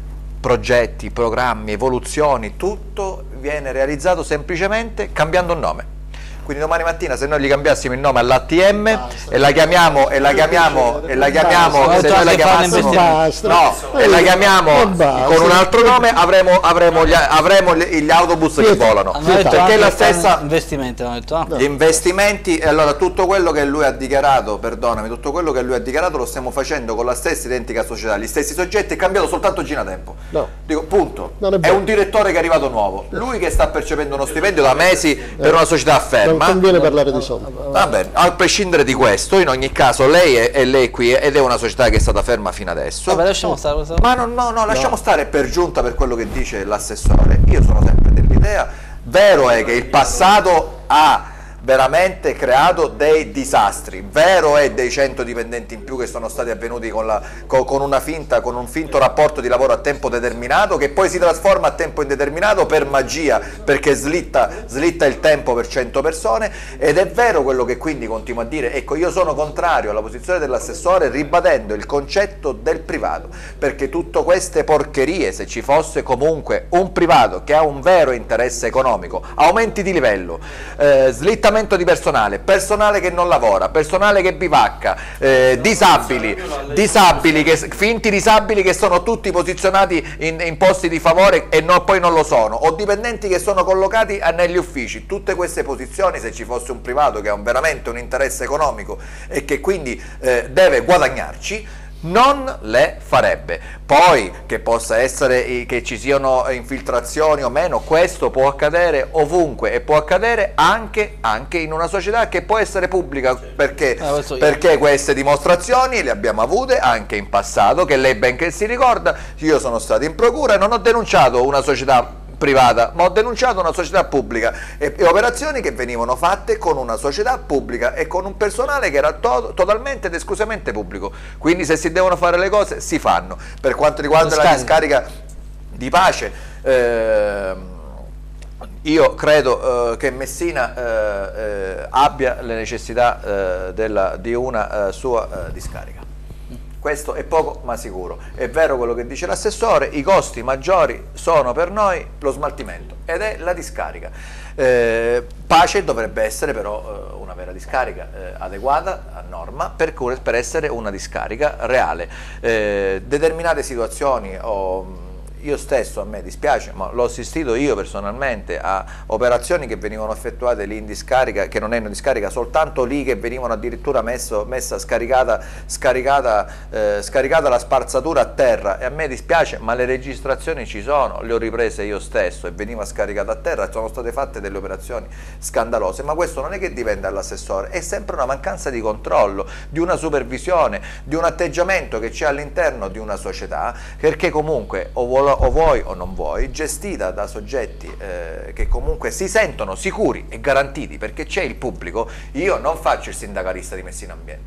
S5: progetti, programmi, evoluzioni, tutto viene realizzato semplicemente cambiando un nome. Quindi domani mattina se noi gli cambiassimo il nome all'A T M e la chiamiamo e la chiamiamo e la chiamiamo se noi la chiamassimo no, e la chiamiamo con un altro nome avremo, avremo, gli, avremo gli autobus che volano, perché la stessa
S1: investimenti, hanno detto, ah.
S5: gli investimenti. E allora tutto quello che lui ha dichiarato, perdonami, tutto quello che lui ha dichiarato lo stiamo facendo con la stessa identica società, gli stessi soggetti, è cambiato soltanto Ginatempo. No. Dico, punto. È, è un direttore che è arrivato nuovo, lui che sta percependo uno stipendio da mesi per una società ferma.
S6: Non conviene parlare di soldi.
S5: Va bene, a prescindere di questo, in ogni caso lei è, è lei qui ed è una società che è stata ferma fino adesso.
S1: Vabbè, lasciamo stare questo.
S5: Ma no, no, no, lasciamo no. stare per giunta per quello che dice l'assessore. Io sono sempre dell'idea, vero è che il passato ha veramente creato dei disastri, vero è dei cento dipendenti in più che sono stati avvenuti con, la, con, con una finta, con un finto rapporto di lavoro a tempo determinato che poi si trasforma a tempo indeterminato per magia, perché slitta, slitta il tempo per cento persone. Ed è vero quello che quindi continuo a dire, ecco, io sono contrario alla posizione dell'assessore ribadendo il concetto del privato, perché tutte queste porcherie, se ci fosse comunque un privato che ha un vero interesse economico, aumenti di livello, eh, slittamento di personale, personale che non lavora, personale che bivacca, eh, disabili, disabili che, finti disabili che sono tutti posizionati in, in posti di favore e no, poi non lo sono, o dipendenti che sono collocati negli uffici. Tutte queste posizioni, se ci fosse un privato che ha un, veramente un interesse economico e che quindi eh, deve guadagnarci, non le farebbe. Poi che possa essere che ci siano infiltrazioni o meno, questo può accadere ovunque e può accadere anche, anche in una società che può essere pubblica, perché, ah, perché queste dimostrazioni le abbiamo avute anche in passato, che lei ben che si ricorda. Io sono stato in procura e non ho denunciato una società privata, ma ho denunciato una società pubblica e, e operazioni che venivano fatte con una società pubblica e con un personale che era to totalmente ed esclusivamente pubblico. Quindi se si devono fare le cose si fanno. Per quanto riguarda la discarica di Pace, eh, io credo eh, che Messina eh, eh, abbia le necessità eh, della, di una eh, sua eh, discarica. Questo è poco ma sicuro. È vero quello che dice l'assessore, i costi maggiori sono per noi lo smaltimento ed è la discarica. Eh, Pace dovrebbe essere però eh, una vera discarica eh, adeguata a norma per, per essere una discarica reale. Eh, determinate situazioni o io stesso, a me dispiace, ma l'ho assistito io personalmente a operazioni che venivano effettuate lì in discarica, che non è in discarica, soltanto lì, che venivano addirittura messo, messa scaricata, scaricata, eh, scaricata la spazzatura a terra, e a me dispiace, ma le registrazioni ci sono, le ho riprese io stesso e veniva scaricata a terra, sono state fatte delle operazioni scandalose, ma questo non è che dipende dall'assessore, è sempre una mancanza di controllo, di una supervisione, di un atteggiamento che c'è all'interno di una società, perché comunque o vuole o vuoi o non vuoi, gestita da soggetti eh, che comunque si sentono sicuri e garantiti, perché c'è il pubblico. Io non faccio il sindacalista di Messina Ambiente,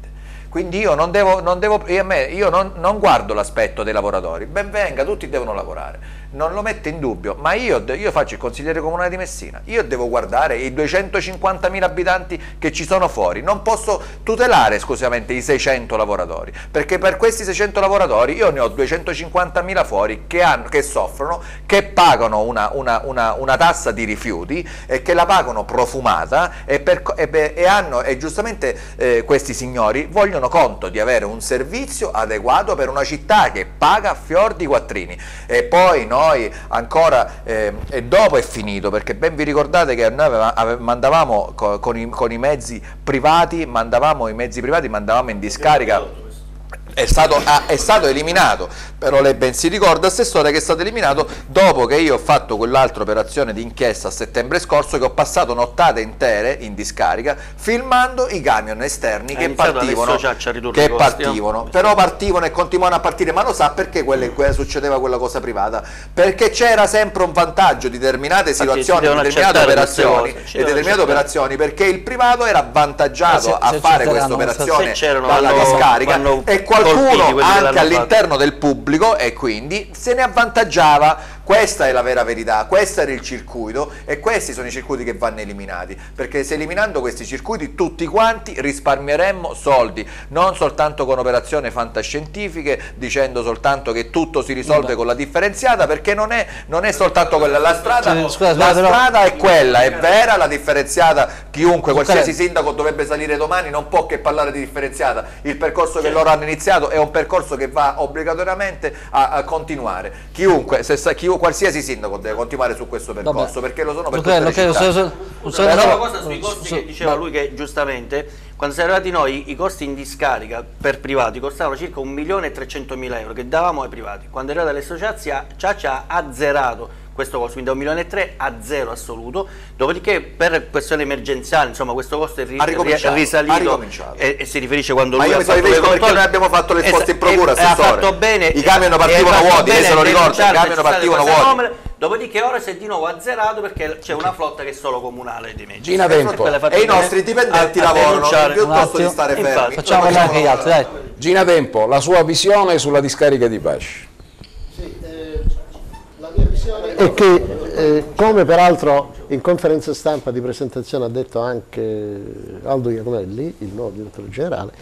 S5: quindi io non devo, non devo io, io non, non guardo l'aspetto dei lavoratori, ben venga, tutti devono lavorare, non lo metto in dubbio, ma io, io faccio il consigliere comunale di Messina, io devo guardare i duecentocinquantamila abitanti che ci sono fuori, non posso tutelare esclusivamente i seicento lavoratori, perché per questi seicento lavoratori io ne ho duecentocinquantamila fuori che, hanno, che soffrono, che pagano una, una, una, una tassa di rifiuti e che la pagano profumata e, per, e, e, hanno, e giustamente eh, questi signori vogliono conto di avere un servizio adeguato per una città che paga a fior di quattrini. E poi noi ancora, eh, e dopo è finito, perché ben vi ricordate che noi aveva, ave, mandavamo co, con, i, con i mezzi privati, mandavamo i mezzi privati, mandavamo in discarica. È stato, ah, è stato eliminato, però lei ben si ricorda, assessore, che è stato eliminato dopo che io ho fatto quell'altra operazione di inchiesta a settembre scorso, che ho passato nottate intere in discarica filmando i camion esterni che partivano, che partivano però partivano e continuano a partire. Ma lo sa perché quelle, quelle succedeva quella cosa privata? Perché c'era sempre un vantaggio di determinate situazioni, di determinate operazioni e determinate operazioni, perché il privato era avvantaggiato a fare questa operazione dalla discarica e qualcuno anche all'interno del pubblico, e quindi se ne avvantaggiava. Questa è la vera verità, questo era il circuito e questi sono i circuiti che vanno eliminati, perché se eliminando questi circuiti tutti quanti risparmieremmo soldi, non soltanto con operazioni fantascientifiche dicendo soltanto che tutto si risolve con la differenziata, perché non è, non è soltanto quella, la strada,
S1: sì, scusa,
S5: la
S1: però...
S5: strada è quella, è vera, la differenziata chiunque, qualsiasi sindaco dovrebbe salire domani, non può che parlare di differenziata, il percorso che loro hanno iniziato è un percorso che va obbligatoriamente a, a continuare, chiunque, se sa, chiunque, qualsiasi sindaco deve continuare su questo percorso. Vabbè. Perché lo sono per tutte le città.
S3: So, so, so, so, una cosa sui costi so, che diceva lui, che giustamente quando siamo arrivati noi i costi in discarica per privati costavano circa un milione e trecentomila euro che davamo ai privati. Quando è arrivata l'associazione ci ha azzerato questo costo, quindi da un milione e tre a zero assoluto, dopodiché per questioni emergenziali insomma questo costo è, ri è risalito e, e si riferisce quando
S5: ma
S3: lui
S5: io
S3: ha
S5: mi
S3: fatto
S5: riferisco perché noi abbiamo fatto l'esposto in procura,
S3: e, assessore, ha fatto bene,
S5: i camion partivano vuoti, lei se lo ricorda, i camion partivano vuoti.
S3: Dopodiché ora si è di nuovo azzerato perché c'è una flotta che è solo comunale di mezzi.
S2: Gina Tempo.
S5: E i nostri dipendenti a, a lavorano piuttosto di stare fermi.
S1: Infatti, facciamo anche gli altri, dai.
S2: Gina Tempo, la sua visione sulla discarica di Pasci.
S6: Sì, eh, la mia visione è che, eh, come peraltro in conferenza stampa di presentazione ha detto anche Aldo Iacomelli, il nuovo direttore generale,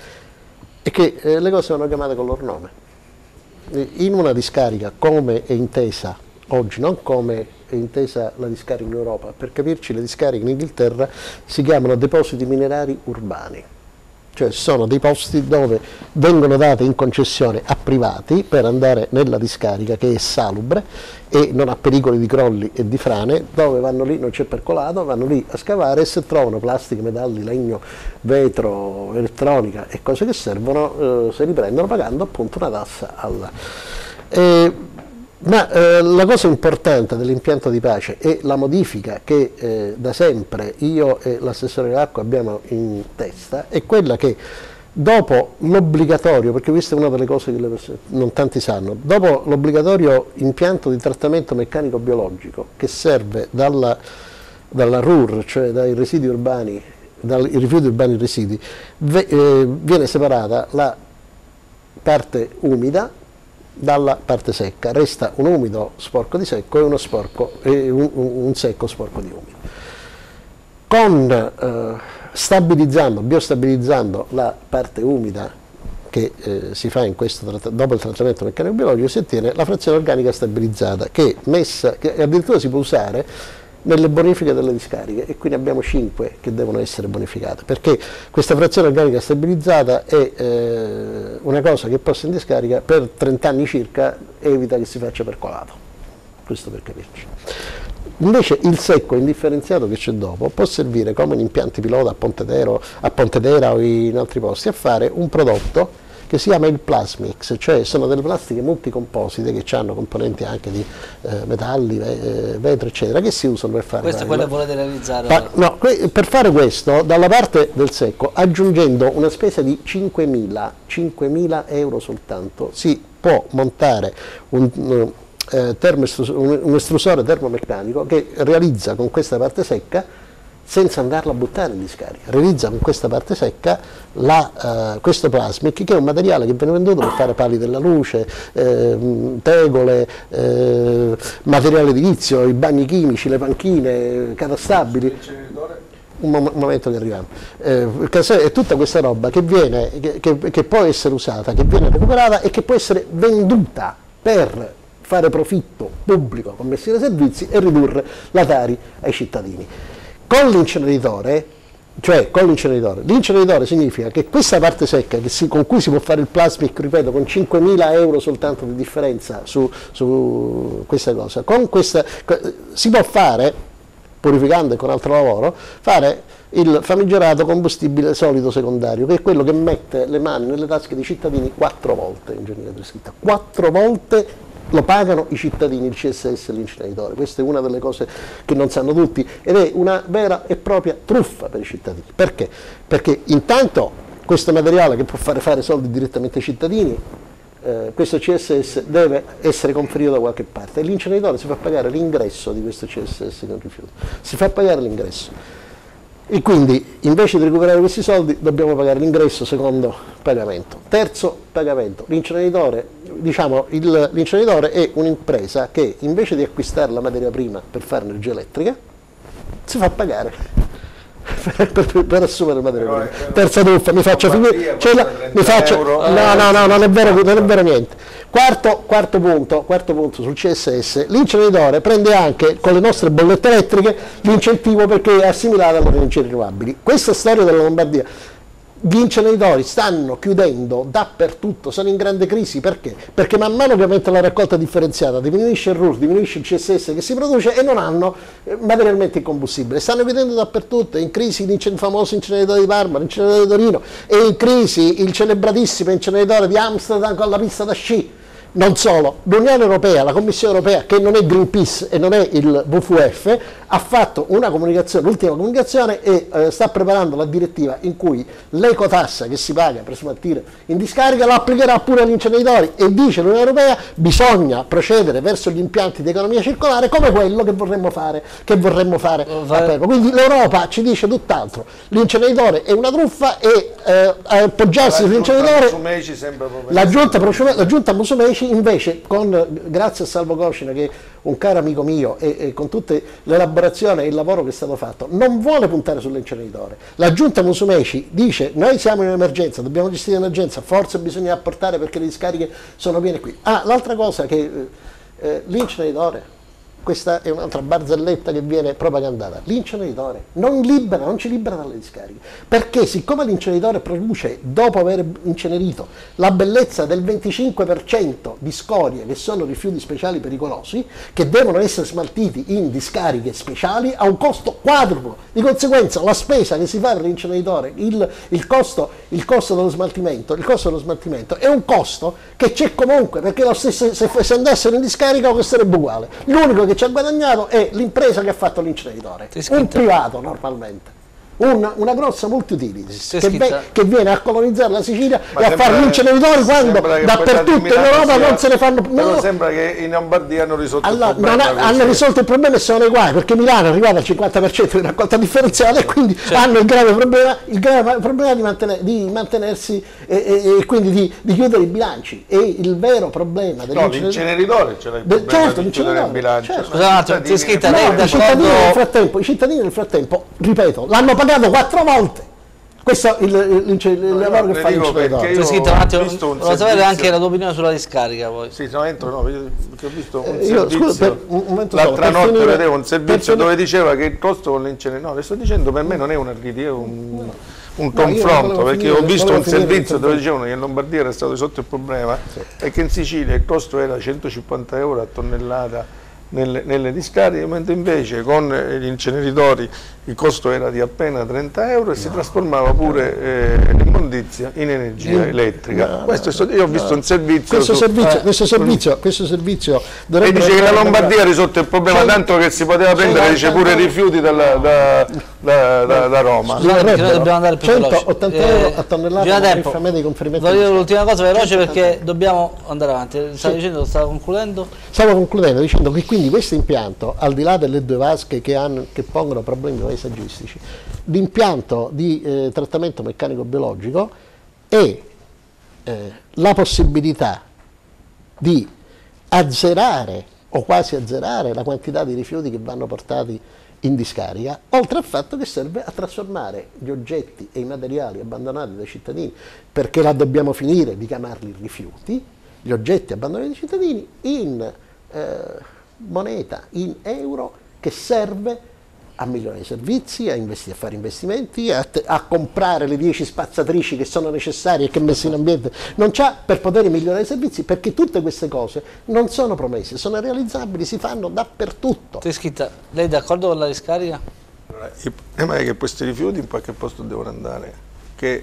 S6: è che eh, le cose vanno chiamate con il loro nome. In una discarica, come è intesa oggi, non come è intesa la discarica in Europa, per capirci le discariche in Inghilterra si chiamano depositi minerari urbani, cioè sono dei posti dove vengono date in concessione a privati per andare nella discarica che è salubre e non ha pericoli di crolli e di frane, dove vanno lì, non c'è percolato, vanno lì a scavare e se trovano plastiche, metalli, legno, vetro, elettronica e cose che servono, eh, se li prendono pagando appunto una tassa alla... Eh, Ma eh, la cosa importante dell'impianto di pace è la modifica che eh, da sempre io e l'assessore dell'acqua abbiamo in testa, è quella che dopo l'obbligatorio, perché questa è una delle cose che le persone, non tanti sanno, dopo l'obbligatorio impianto di trattamento meccanico biologico che serve dalla, dalla R U R, cioè dai residui urbani, dai rifiuti urbani residui, ve, eh, viene separata la parte umida dalla parte secca, resta un umido sporco di secco e uno sporco, e un, un secco sporco di umido. Con eh, stabilizzando, biostabilizzando la parte umida che eh, si fa in questo, dopo il trattamento meccanico biologico, si ottiene la frazione organica stabilizzata che, messa, che addirittura si può usare nelle bonifiche delle discariche, e quindi abbiamo cinque che devono essere bonificate, perché questa frazione organica stabilizzata è eh, una cosa che posta in discarica per trenta anni circa evita che si faccia percolato, questo per capirci. Invece il secco indifferenziato che c'è dopo può servire come in impianti pilota a Pontedera, a Pontedera o in altri posti a fare un prodotto che si chiama il Plasmix, cioè sono delle plastiche multicomposite che hanno componenti anche di eh, metalli, eh, vetro eccetera, che si usano per fare...
S1: Questo è quello che volete realizzare?
S6: Pa no, per fare questo, dalla parte del secco, aggiungendo una spesa di cinquemila euro soltanto, si può montare un... un Eh, un estrusore termomeccanico che realizza con questa parte secca senza andarla a buttare in discarica. Realizza con questa parte secca la, uh, questo plasmic, che è un materiale che viene venduto per fare pali della luce, eh, tegole, eh, materiale edilizio, i bagni chimici, le panchine, catastabili. Un, mom un momento che arriviamo. Eh, è tutta questa roba che, viene, che, che, che può essere usata, che viene recuperata e che può essere venduta per fare profitto pubblico con Messina Servizi e ridurre la Tari ai cittadini. Con l'inceneritore, cioè con l'inceneritore, l'inceneritore significa che questa parte secca che si, con cui si può fare il plasmic, ripeto, con cinquemila euro soltanto di differenza su, su questa cosa, con questa si può fare, purificando e con altro lavoro, fare il famigerato combustibile solido secondario, che è quello che mette le mani nelle tasche dei cittadini quattro volte, ingegneria prescritta, quattro volte lo pagano i cittadini, il C S S e l'inceneritore. Questa è una delle cose che non sanno tutti ed è una vera e propria truffa per i cittadini. Perché? Perché intanto questo materiale che può fare fare soldi direttamente ai cittadini, eh, questo C S S deve essere conferito da qualche parte e l'inceneritore si fa pagare l'ingresso di questo C S S con rifiuto, si fa pagare l'ingresso. E quindi invece di recuperare questi soldi dobbiamo pagare l'ingresso secondo pagamento. Terzo pagamento, l'inceneritore, diciamo, l'inceneritore è un'impresa che invece di acquistare la materia prima per fare energia elettrica si fa pagare per, per, per assumere materia prima. Terza truffa, mi faccio finire, cioè, mi faccio, no no no, non è vero, non è vero niente. Quarto, quarto, punto, quarto punto sul C S S, l'inceneritore prende anche con le nostre bollette elettriche l'incentivo perché è assimilato alle energie rinnovabili. Questa storia della Lombardia, gli inceneritori stanno chiudendo dappertutto, sono in grande crisi, perché? Perché man mano che aumenta la raccolta differenziata diminuisce il R U S, diminuisce il C S S che si produce e non hanno eh, materialmente il combustibile, stanno chiudendo dappertutto, è in crisi il famoso inceneritore di Parma, l'inceneritore di Torino, è in crisi il celebratissimo inceneritore di Amsterdam con la pista da sci. Non solo, l'Unione Europea, la Commissione Europea, che non è Greenpeace e non è il W W F, ha fatto una comunicazione, l'ultima comunicazione, e eh, sta preparando la direttiva in cui l'ecotassa che si paga per smaltire in discarica la applicherà pure agli inceneritori e dice l'Unione Europea bisogna procedere verso gli impianti di economia circolare come quello che vorremmo fare, che vorremmo fare a Perpo. Quindi l'Europa ci dice tutt'altro, l'inceneritore è una truffa e eh, appoggiarsi sull'inceneritore, la giunta, la giunta Musumeci invece, con, grazie a Salvo Coscina che è un caro amico mio e, e con tutte l'elaborazione e il lavoro che è stato fatto, non vuole puntare sull'inceneritore. La giunta Musumeci dice noi siamo in emergenza, dobbiamo gestire l'emergenza, forse bisogna apportare perché le discariche sono piene qui. Ah, l'altra cosa che eh, l'inceneritore, questa è un'altra barzelletta che viene propagandata, l'inceneritore non libera, non ci libera dalle discariche, perché siccome l'inceneritore produce, dopo aver incenerito, la bellezza del venticinque per cento di scorie che sono rifiuti speciali pericolosi, che devono essere smaltiti in discariche speciali a un costo quadruplo, di conseguenza la spesa che si fa all'inceneritore, il, il, costo, il costo dello smaltimento, il costo dello smaltimento è un costo che c'è comunque, perché lo stesso, se, se andassero in discarica costerebbe uguale, l'unico che ci ha guadagnato è l'impresa che ha fatto l'inceneritore, un privato normalmente, un, una grossa multi-utilities che, che viene a colonizzare la Sicilia ma e a fare gli inceneritori quando dappertutto in Europa sia, non se ne fanno più.
S7: No, sembra che in Lombardia hanno risolto allora, il problema.
S6: Non ha, hanno risolto il problema e sono nei guai, perché Milano è arrivata al cinquanta per cento di raccolta differenziale e quindi certo. hanno il grave problema, il grave problema di, mantener, di mantenersi e, e, e quindi di, di chiudere i bilanci. E il vero problema
S7: dell'inceneritore, no, ce l'ha il
S6: de, certo,
S7: di chiudere il bilancio.
S6: Certo.
S1: Scusate, c'è scritta lei
S6: i cittadini nel frattempo, i cittadini nel frattempo, ripeto, l'hanno pagato quattro volte. Questo è il, il, il, il no, lavoro che fa l'inceneritore.
S1: C'è scritto un attimo, volevo sapere anche la tua opinione sulla discarica poi.
S7: Sì, no, entro, no, perché ho visto un
S6: eh, io,
S7: servizio,
S6: scusa, per un momento
S7: l'altra notte
S6: finire,
S7: vedevo un servizio dove diceva che il costo con l'inceneritore, no, le sto dicendo, per me non è una critica, è un, un confronto, no, perché finire, ho visto un servizio dove dicevano che in Lombardia era stato risolto il problema sì. e che in Sicilia il costo era centocinquanta euro a tonnellata Nelle, nelle discariche, mentre invece con gli inceneritori il costo era di appena trenta euro e no. si trasformava pure eh, l'immondizia in energia no. elettrica. No, questo no, io ho visto no. un servizio
S6: questo
S7: su,
S6: servizio,
S7: eh,
S6: questo servizio, questo servizio
S7: e dice che la Lombardia ha risolto il problema tanto che si poteva prendere dice pure i rifiuti dalla, da, da, da, da Roma.
S1: Scusate, perché noi dobbiamo andare più veloci.
S6: centottanta euro a tonnellata
S1: gira
S6: la
S1: tempo.
S6: tariffa media di conferimento.
S1: Voglio dire l'ultima cosa veloce perché
S6: centottanta.
S1: dobbiamo andare avanti. Stavo
S6: Sì.
S1: dicendo, stavo concludendo?
S6: Stavo concludendo dicendo che quindi questo impianto, al di là delle due vasche che, hanno, che pongono problemi paesaggistici, l'impianto di eh, trattamento meccanico-biologico è eh, la possibilità di azzerare o quasi azzerare la quantità di rifiuti che vanno portati in discarica, oltre al fatto che serve a trasformare gli oggetti e i materiali abbandonati dai cittadini, perché la dobbiamo finire di chiamarli rifiuti, gli oggetti abbandonati dai cittadini, in eh, moneta, in euro, che serve a migliorare i servizi, a, investi- a fare investimenti, a, te- a comprare le dieci spazzatrici che sono necessarie e che Messina Ambiente non c'ha per poter migliorare i servizi, perché tutte queste cose non sono promesse, sono realizzabili, si fanno dappertutto.
S1: Scritta, lei è d'accordo con la discarica?
S7: Allora, il problema è che questi rifiuti in qualche posto devono andare, che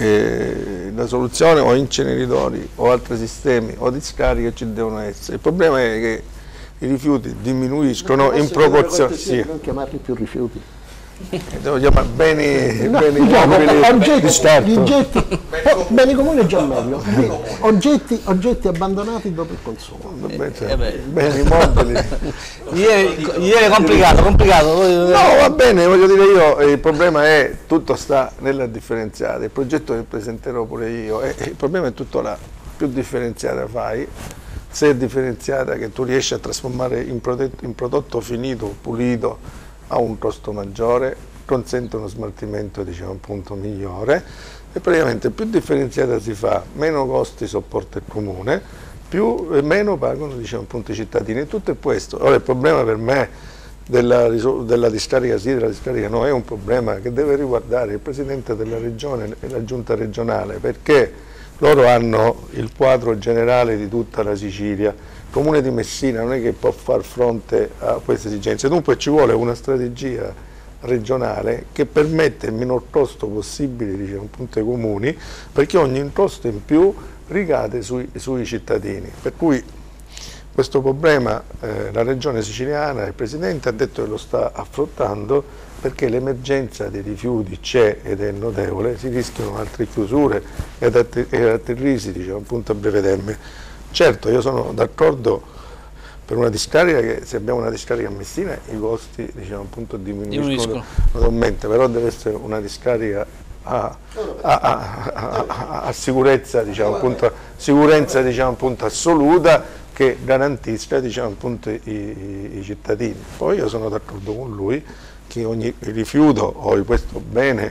S7: eh, la soluzione o inceneritori o altri sistemi o discariche ci devono essere. Il problema è che i rifiuti diminuiscono in proporzione. Sì.
S6: Non chiamarli più rifiuti.
S7: Devo chiamare beni,
S6: No,
S7: beni
S6: diciamo,
S7: mobili
S6: oggetti,
S7: di Stato.
S6: gli oggetti, oh, beni comuni è già meglio. Oggetti, oggetti abbandonati dopo il consumo.
S7: Vabbè, cioè,
S1: Eh beh.
S7: beni mobili.
S1: Ieri, ieri è complicato, complicato.
S7: No, va bene, voglio dire io, il problema è, tutto sta nella differenziata, il progetto che presenterò pure io, e, e il problema è tutto là, più differenziata fai, se è differenziata che tu riesci a trasformare in prodotto, in prodotto finito, pulito, a un costo maggiore, consente uno smaltimento, diciamo, appunto migliore, e praticamente più differenziata si fa, meno costi sopporta il comune, più e meno pagano, diciamo, appunto i cittadini, e tutto è questo. Ora il problema per me della, della discarica sì, della discarica no, è un problema che deve riguardare il Presidente della Regione e la Giunta regionale, perché loro hanno il quadro generale di tutta la Sicilia. Il Comune di Messina non è che può far fronte a queste esigenze, dunque ci vuole una strategia regionale che permette il minor costo possibile, diciamo, appunto, ai comuni, perché ogni costo in più ricade sui, sui cittadini. Per cui questo problema eh, la Regione siciliana, il Presidente ha detto che lo sta affrontando, perché l'emergenza dei rifiuti c'è ed è notevole, si rischiano altre chiusure ed altre crisi, diciamo, appunto, a breve termine. Certo, io sono d'accordo per una discarica, che se abbiamo una discarica a Messina i costi, diciamo, appunto, diminuiscono notevolmente, però deve essere una discarica a, a, a, a, a, a sicurezza, diciamo, appunto, sicurezza, diciamo, appunto, assoluta, che garantisca, diciamo, appunto, i, i, i cittadini. Poi io sono d'accordo con lui che ogni rifiuto o questo bene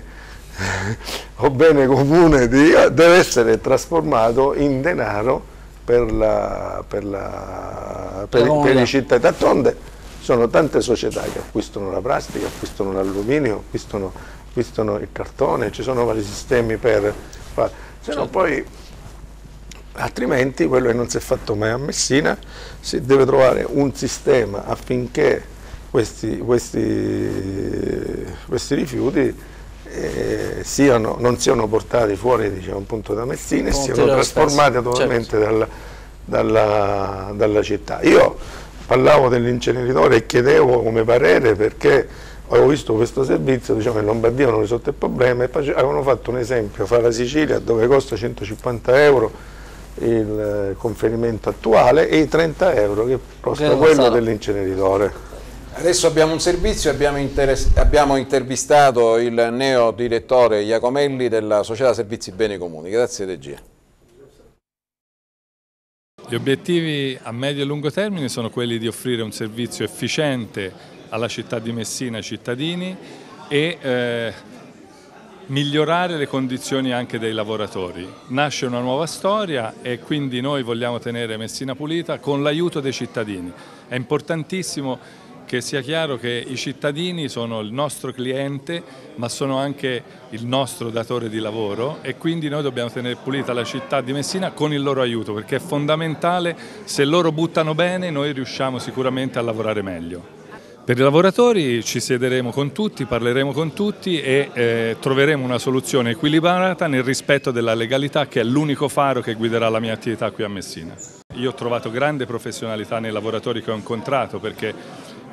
S7: o bene comune di, deve essere trasformato in denaro per, la, per, la, per, per i cittadini. D'altronde sono tante società che acquistano la plastica, acquistano l'alluminio, acquistano, acquistano il cartone, ci sono vari sistemi per fare. Se no poi, altrimenti, quello che non si è fatto mai a Messina, si deve trovare un sistema affinché questi, questi, questi rifiuti eh, siano, non siano portati fuori, diciamo, appunto, da Messina e siano trasformati totalmente, certo, dalla, dalla, dalla città. Io parlavo dell'inceneritore e chiedevo come parere, perché avevo visto questo servizio, diciamo, in Lombardia hanno risolto il problema e avevano fatto un esempio fra la Sicilia, dove costa centocinquanta euro il conferimento attuale, e i trenta euro che costa okay, quello dell'inceneritore.
S2: Adesso abbiamo un servizio, abbiamo, abbiamo intervistato il neo direttore Iacomelli della Società Servizi Beni Comuni. Grazie regia.
S10: Gli obiettivi a medio e lungo termine sono quelli di offrire un servizio efficiente alla città di Messina ai cittadini e eh, migliorare le condizioni anche dei lavoratori. Nasce una nuova storia e quindi noi vogliamo tenere Messina pulita con l'aiuto dei cittadini. È importantissimo che sia chiaro che i cittadini sono il nostro cliente, ma sono anche il nostro datore di lavoro, e quindi noi dobbiamo tenere pulita la città di Messina con il loro aiuto, perché è fondamentale. Se loro buttano bene, noi riusciamo sicuramente a lavorare meglio. Per i lavoratori ci siederemo con tutti, parleremo con tutti e eh, troveremo una soluzione equilibrata nel rispetto della legalità, che è l'unico faro che guiderà la mia attività qui a Messina. Io ho trovato grande professionalità nei lavoratori che ho incontrato, perché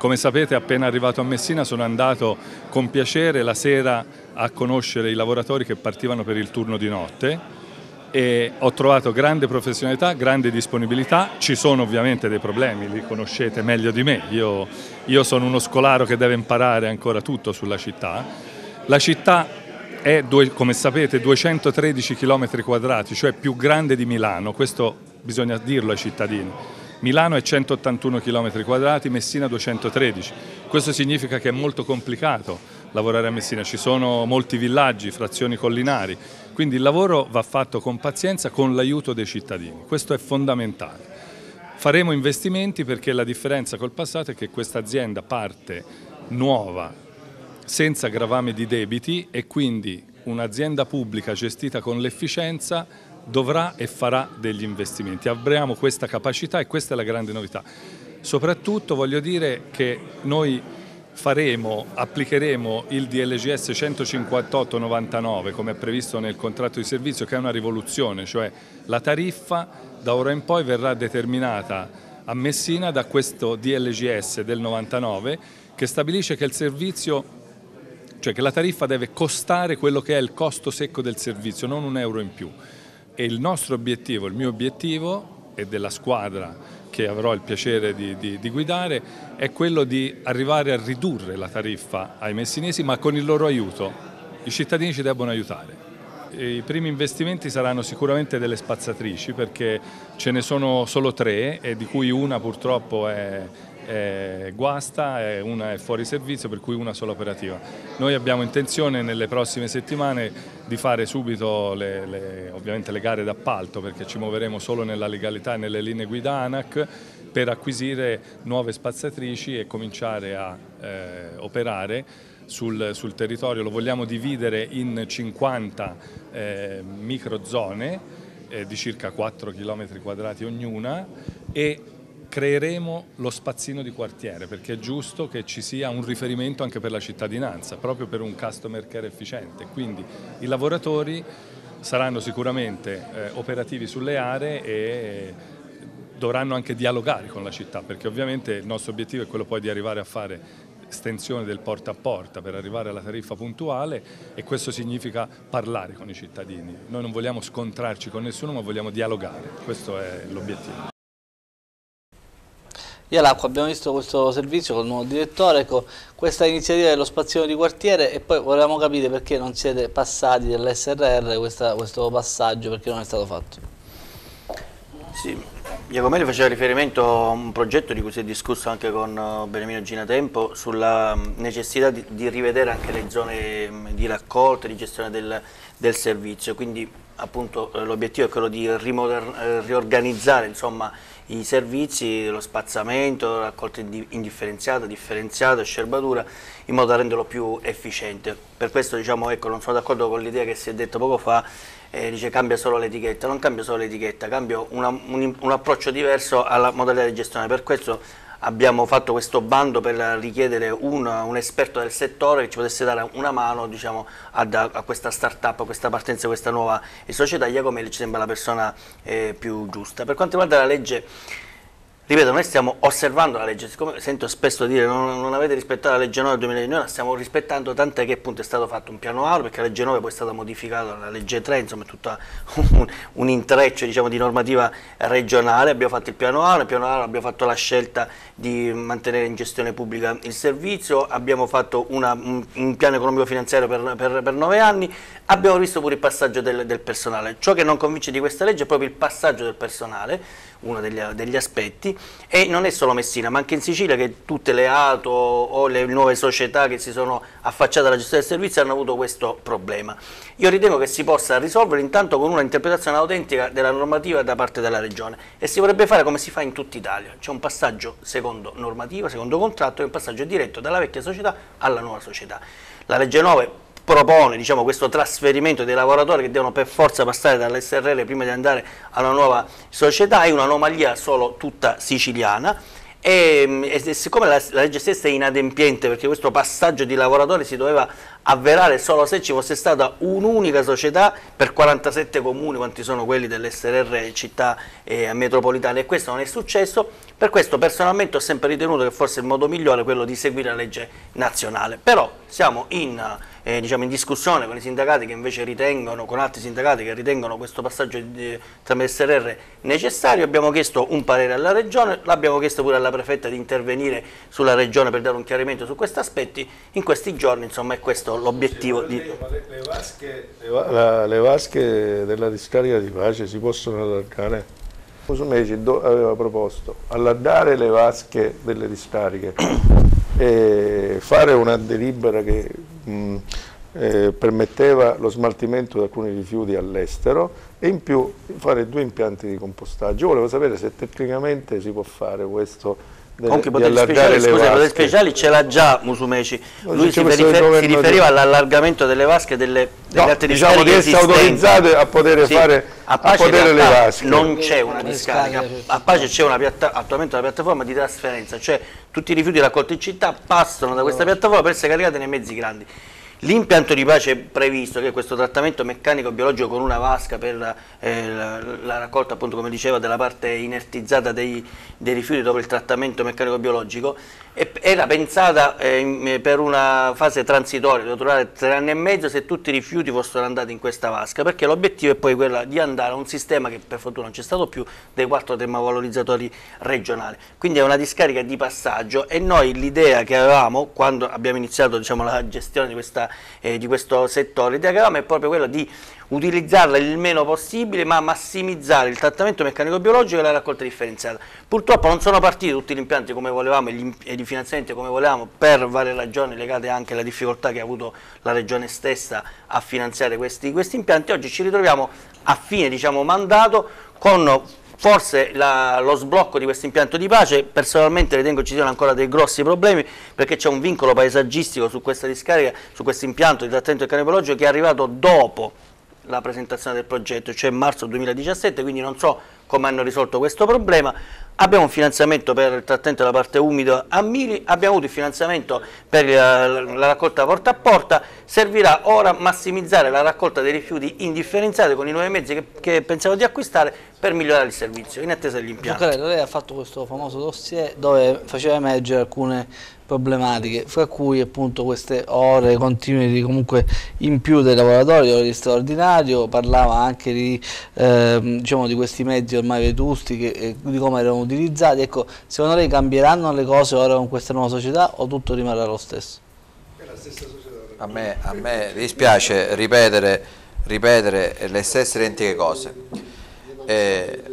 S10: Come sapete, appena arrivato a Messina sono andato con piacere la sera a conoscere i lavoratori che partivano per il turno di notte e ho trovato grande professionalità, grande disponibilità. Ci sono ovviamente dei problemi, li conoscete meglio di me, io, io sono uno scolaro che deve imparare ancora tutto sulla città. La città è, come sapete, duecentotredici chilometri quadrati, cioè più grande di Milano, questo bisogna dirlo ai cittadini. Milano è centottantuno chilometri quadrati, Messina duecentotredici. Questo significa che è molto complicato lavorare a Messina, ci sono molti villaggi, frazioni collinari, quindi il lavoro va fatto con pazienza, con l'aiuto dei cittadini. Questo è fondamentale. Faremo investimenti perché la differenza col passato è che questa azienda parte nuova, senza gravame di debiti, e quindi un'azienda pubblica gestita con l'efficienza dovrà e farà degli investimenti. Abbiamo questa capacità e questa è la grande novità. Soprattutto voglio dire che noi faremo, applicheremo il D L G S centocinquantotto novantanove come è previsto nel contratto di servizio, che è una rivoluzione, cioè la tariffa da ora in poi verrà determinata a Messina da questo D L G S del novantanove che stabilisce che il servizio, cioè che la tariffa deve costare quello che è il costo secco del servizio, non un euro in più. E il nostro obiettivo, il mio obiettivo e della squadra che avrò il piacere di, di, di guidare è quello di arrivare a ridurre la tariffa ai messinesi, ma con il loro aiuto. I cittadini ci debbono aiutare. I primi investimenti saranno sicuramente delle spazzatrici, perché ce ne sono solo tre e di cui una purtroppo è, è guasta e una è fuori servizio, per cui una sola operativa. Noi abbiamo intenzione nelle prossime settimane di fare subito le, le, ovviamente le gare d'appalto, perché ci muoveremo solo nella legalità e nelle linee guida ANAC per acquisire nuove spazzatrici e cominciare a eh, operare sul, sul territorio. Lo vogliamo dividere in cinquanta eh, microzone eh, di circa quattro chilometri quadrati ognuna e creeremo lo spazzino di quartiere, perché è giusto che ci sia un riferimento anche per la cittadinanza, proprio per un customer care efficiente. Quindi i lavoratori saranno sicuramente eh, operativi sulle aree e dovranno anche dialogare con la città, perché ovviamente il nostro obiettivo è quello poi di arrivare a fare estensione del porta a porta per arrivare alla tariffa puntuale, e questo significa parlare con i cittadini. Noi non vogliamo scontrarci con nessuno, ma vogliamo dialogare, questo è l'obiettivo.
S1: Ialacqua, abbiamo visto questo servizio con il nuovo direttore, con questa iniziativa dello spazzino di quartiere, e poi volevamo capire perché non siete passati dall'S R R questa, questo passaggio, perché non è stato fatto.
S3: Sì, Giacomelli faceva riferimento a un progetto di cui si è discusso anche con Beniamino Ginatempo sulla necessità di, di rivedere anche le zone di raccolta e di gestione del, del servizio, quindi appunto l'obiettivo è quello di riorganizzare insomma i servizi, lo spazzamento, la raccolta indifferenziata, differenziata, scerbatura, in modo da renderlo più efficiente. Per questo diciamo, ecco, non sono d'accordo con l'idea che si è detta poco fa, eh, dice cambia solo l'etichetta. Non cambia solo l'etichetta, cambia una, un, un approccio diverso alla modalità di gestione. Per questo abbiamo fatto questo bando per richiedere un, un esperto del settore che ci potesse dare una mano, diciamo, ad, a questa start-up, a questa partenza, a questa nuova società. Giacomelli ci sembra la persona eh, più giusta. Per quanto riguarda la legge, ripeto, noi stiamo osservando la legge, siccome sento spesso dire non, non avete rispettato la legge nove del duemiladiciannove, noi la stiamo rispettando, tant'è che appunto è stato fatto un piano auro, perché la legge nove poi è stata modificata dalla legge tre, insomma è tutto un, un intreccio, diciamo, di normativa regionale. Abbiamo fatto il piano auro, il piano auro abbiamo fatto la scelta di mantenere in gestione pubblica il servizio, abbiamo fatto una, un, un piano economico finanziario per, per, per nove anni, abbiamo visto pure il passaggio del, del personale. Ciò che non convince di questa legge è proprio il passaggio del personale, uno degli, degli aspetti, e non è solo Messina, ma anche in Sicilia, che tutte le auto o le nuove società che si sono affacciate alla gestione del servizio hanno avuto questo problema. Io ritengo che si possa risolvere intanto con una interpretazione autentica della normativa da parte della Regione, e si vorrebbe fare come si fa in tutta Italia, c'è un passaggio secondo normativa, secondo contratto, e un passaggio diretto dalla vecchia società alla nuova società. La legge nove propone, diciamo, questo trasferimento dei lavoratori che devono per forza passare dall'S R R prima di andare a una nuova società, è un'anomalia solo tutta siciliana, E, e siccome la, la legge stessa è inadempiente, perché questo passaggio di lavoratori si doveva avverare solo se ci fosse stata un'unica società per quarantasette comuni, quanti sono quelli dell'S R R città eh, metropolitane, e questo non è successo. Per questo personalmente ho sempre ritenuto che forse il modo migliore è quello di seguire la legge nazionale, però siamo in, eh, diciamo in discussione con i sindacati che invece ritengono, con altri sindacati che ritengono questo passaggio di, tramite S R R necessario. Abbiamo chiesto un parere alla Regione, l'abbiamo chiesto pure alla prefetta di intervenire sulla Regione per dare un chiarimento su questi aspetti. In questi giorni insomma è questo l'obiettivo. Di...
S7: Le, le, vasche, le, la, le vasche della discarica di Pace si possono allargare? Musumeci aveva proposto allargare le vasche delle discariche e fare una delibera che mh, eh, permetteva lo smaltimento di alcuni rifiuti all'estero e in più fare due impianti di compostaggio. Io volevo sapere se tecnicamente si può fare questo.
S3: Comunque poteri speciali, scusa, poteri speciali ce l'ha già Musumeci, lui si, rifer si riferiva all'allargamento delle vasche delle, delle
S7: no,
S3: altre
S7: diciamo
S3: discariche
S7: di essere autorizzate a poter
S3: sì,
S7: fare
S3: a, a
S7: potere le vasche.
S3: Non c'è una discarica, a Pace c'è attualmente una piattaforma di trasferenza, cioè tutti i rifiuti raccolti in città passano da questa piattaforma per essere caricati nei mezzi grandi. L'impianto di Pace è previsto, che è questo trattamento meccanico-biologico con una vasca per eh, la, la raccolta, appunto come diceva, della parte inertizzata dei, dei rifiuti dopo il trattamento meccanico-biologico, era pensata eh, per una fase transitoria, deve durare tre anni e mezzo se tutti i rifiuti fossero andati in questa vasca, perché l'obiettivo è poi quello di andare a un sistema che per fortuna non c'è stato più, dei quattro termovalorizzatori regionali. Quindi è una discarica di passaggio e noi l'idea che avevamo quando abbiamo iniziato, diciamo, la gestione di questa Eh, di questo settore, l'idea che avevamo è proprio quella di utilizzarla il meno possibile ma massimizzare il trattamento meccanico-biologico e la raccolta differenziata. Purtroppo non sono partiti tutti gli impianti come volevamo e gli, e gli finanziamenti come volevamo per varie ragioni legate anche alla difficoltà che ha avuto la Regione stessa a finanziare questi, questi impianti. Oggi ci ritroviamo a fine, diciamo, mandato con forse la, lo sblocco di questo impianto di Pace. Personalmente ritengo ci siano ancora dei grossi problemi perché c'è un vincolo paesaggistico su questa discarica, su questo impianto di trattamento meccanico-biologico che è arrivato dopo la presentazione del progetto, cioè marzo duemiladiciassette, quindi non so come hanno risolto questo problema. Abbiamo un finanziamento per il trattamento della parte umida a Mili, abbiamo avuto il finanziamento per la raccolta porta a porta, servirà ora massimizzare la raccolta dei rifiuti indifferenziati con i nuovi mezzi che, che pensiamo di acquistare per migliorare il servizio, in attesa degli impianti.
S1: Zuccarello, lei ha fatto questo famoso dossier dove faceva emergere alcune problematiche, fra cui appunto queste ore continue di comunque in più dei lavoratori, ore di straordinario, parlava anche di, eh, diciamo, di questi mezzi ormai vetusti, che, eh, di come erano utilizzati. Ecco, secondo lei cambieranno le cose ora con questa nuova società o tutto rimarrà lo stesso?
S5: È la stessa società. A me, a me dispiace ripetere, ripetere le stesse identiche cose. E,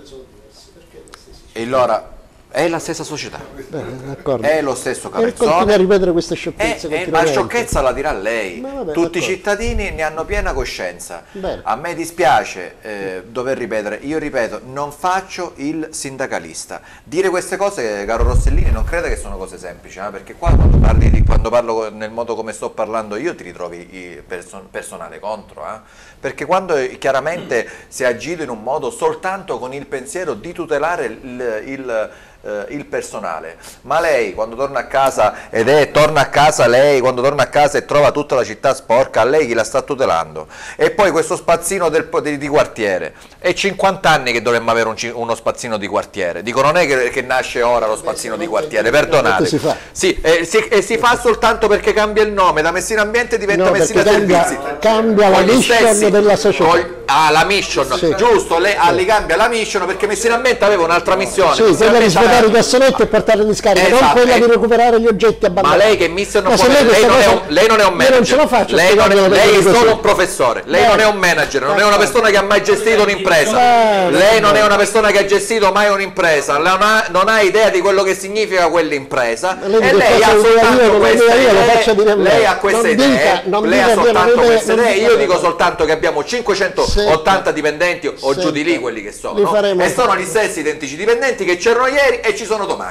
S5: e allora è la stessa società, Beh, è lo stesso capezzone,
S6: e continua a ripetere queste sciocchezze,
S5: e, e, ma la sciocchezza la dirà lei.
S6: Vabbè,
S5: tutti i cittadini ne hanno piena coscienza. Bene. A me dispiace eh, dover ripetere, io ripeto, non faccio il sindacalista. Dire queste cose, caro Rossellini, non crede che sono cose semplici, eh? Perché qua quando, parli di, quando parlo nel modo come sto parlando io ti ritrovi person personale contro, eh? Perché quando chiaramente si è agito in un modo soltanto con il pensiero di tutelare il, il Uh, il personale, ma lei quando torna a casa ed è torna a casa lei quando torna a casa e trova tutta la città sporca, a lei chi la sta tutelando? E poi questo spazzino del, di, di quartiere, è cinquanta anni che dovremmo avere un, uno spazzino di quartiere, dico, non è che, che nasce ora lo spazzino di quartiere, perdonate, si fa. Sì, eh, si, eh, si fa soltanto perché cambia il nome, da Messina Ambiente diventa no, Messina
S6: cambia,
S5: Servizi,
S6: cambia la mission stessi, della società.
S5: Con, ah, la mission, sì. Giusto, lei, ah, li cambia la mission perché Messina Ambiente aveva un'altra missione.
S6: Sì, quella di svuotare i cassonetti e portarli in scarica, esatto, non quella di recuperare gli oggetti abbandonati.
S5: Ma lei che mission non può, lei, lei, non un, lei non è un manager, non ce la faccio, lei, non è, lei è solo un professore, lei Beh. non è un manager, non è una persona che ha mai gestito un'impresa, lei non è una persona che ha gestito mai un'impresa, non ha, non ha idea di quello che significa quell'impresa e lei ha soltanto queste idee, lei ha queste idee, lei ha soltanto queste idee, io dico soltanto che abbiamo cinquecentottanta dipendenti o giù di lì quelli che sono, e sono gli stessi identici dipendenti che c'erano ieri e ci sono domani.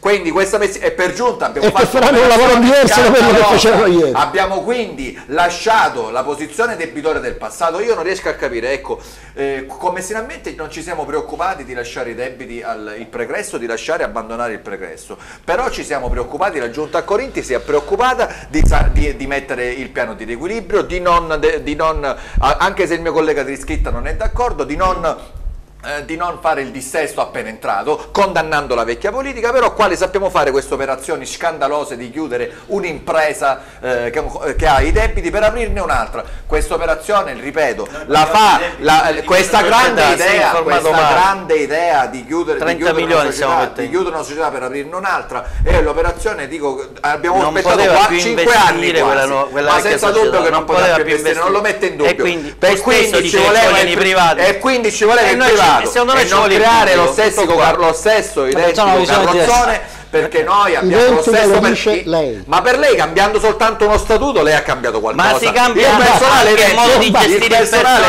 S5: Quindi questa Messina, e per giunta abbiamo
S6: e
S5: fatto
S6: che faranno un lavoro diverso da quello che facevano ieri.
S5: Abbiamo quindi lasciato la posizione debitore del passato. Io non riesco a capire, ecco, eh, con Messina Ambiente non ci siamo preoccupati di lasciare i debiti al il pregresso, di lasciare abbandonare il pregresso, però ci siamo preoccupati, la Giunta a Corinti si è preoccupata di, di, di mettere il piano di riequilibrio, di non, de, di non, anche se il mio collega Trischitta non è d'accordo, di non Eh, di non fare il dissesto appena entrato, condannando la vecchia politica, però quali sappiamo fare queste operazioni scandalose di chiudere un'impresa eh, che, che ha i debiti per aprirne un'altra. Questa operazione, ripeto, la fa la, questa grande idea, questa grande idea di chiudere, di chiudere, una società, di chiudere una società per aprirne un'altra, e l'operazione, dico, abbiamo
S3: non
S5: aspettato cinque anni quasi, quella no, quella ma senza dubbio che non, non poteva più investire, non lo mette in dubbio, e quindi, per quindi ci voleva il privato, e quindi ci voleva il privato e non creare lo stesso, lo stesso identico carrozzone, perché noi abbiamo lo stesso per lei. Ma per lei, cambiando soltanto uno statuto, lei ha cambiato qualcosa.
S3: Ma si cambia
S5: il personale,
S3: anche il modo di gestire il personale,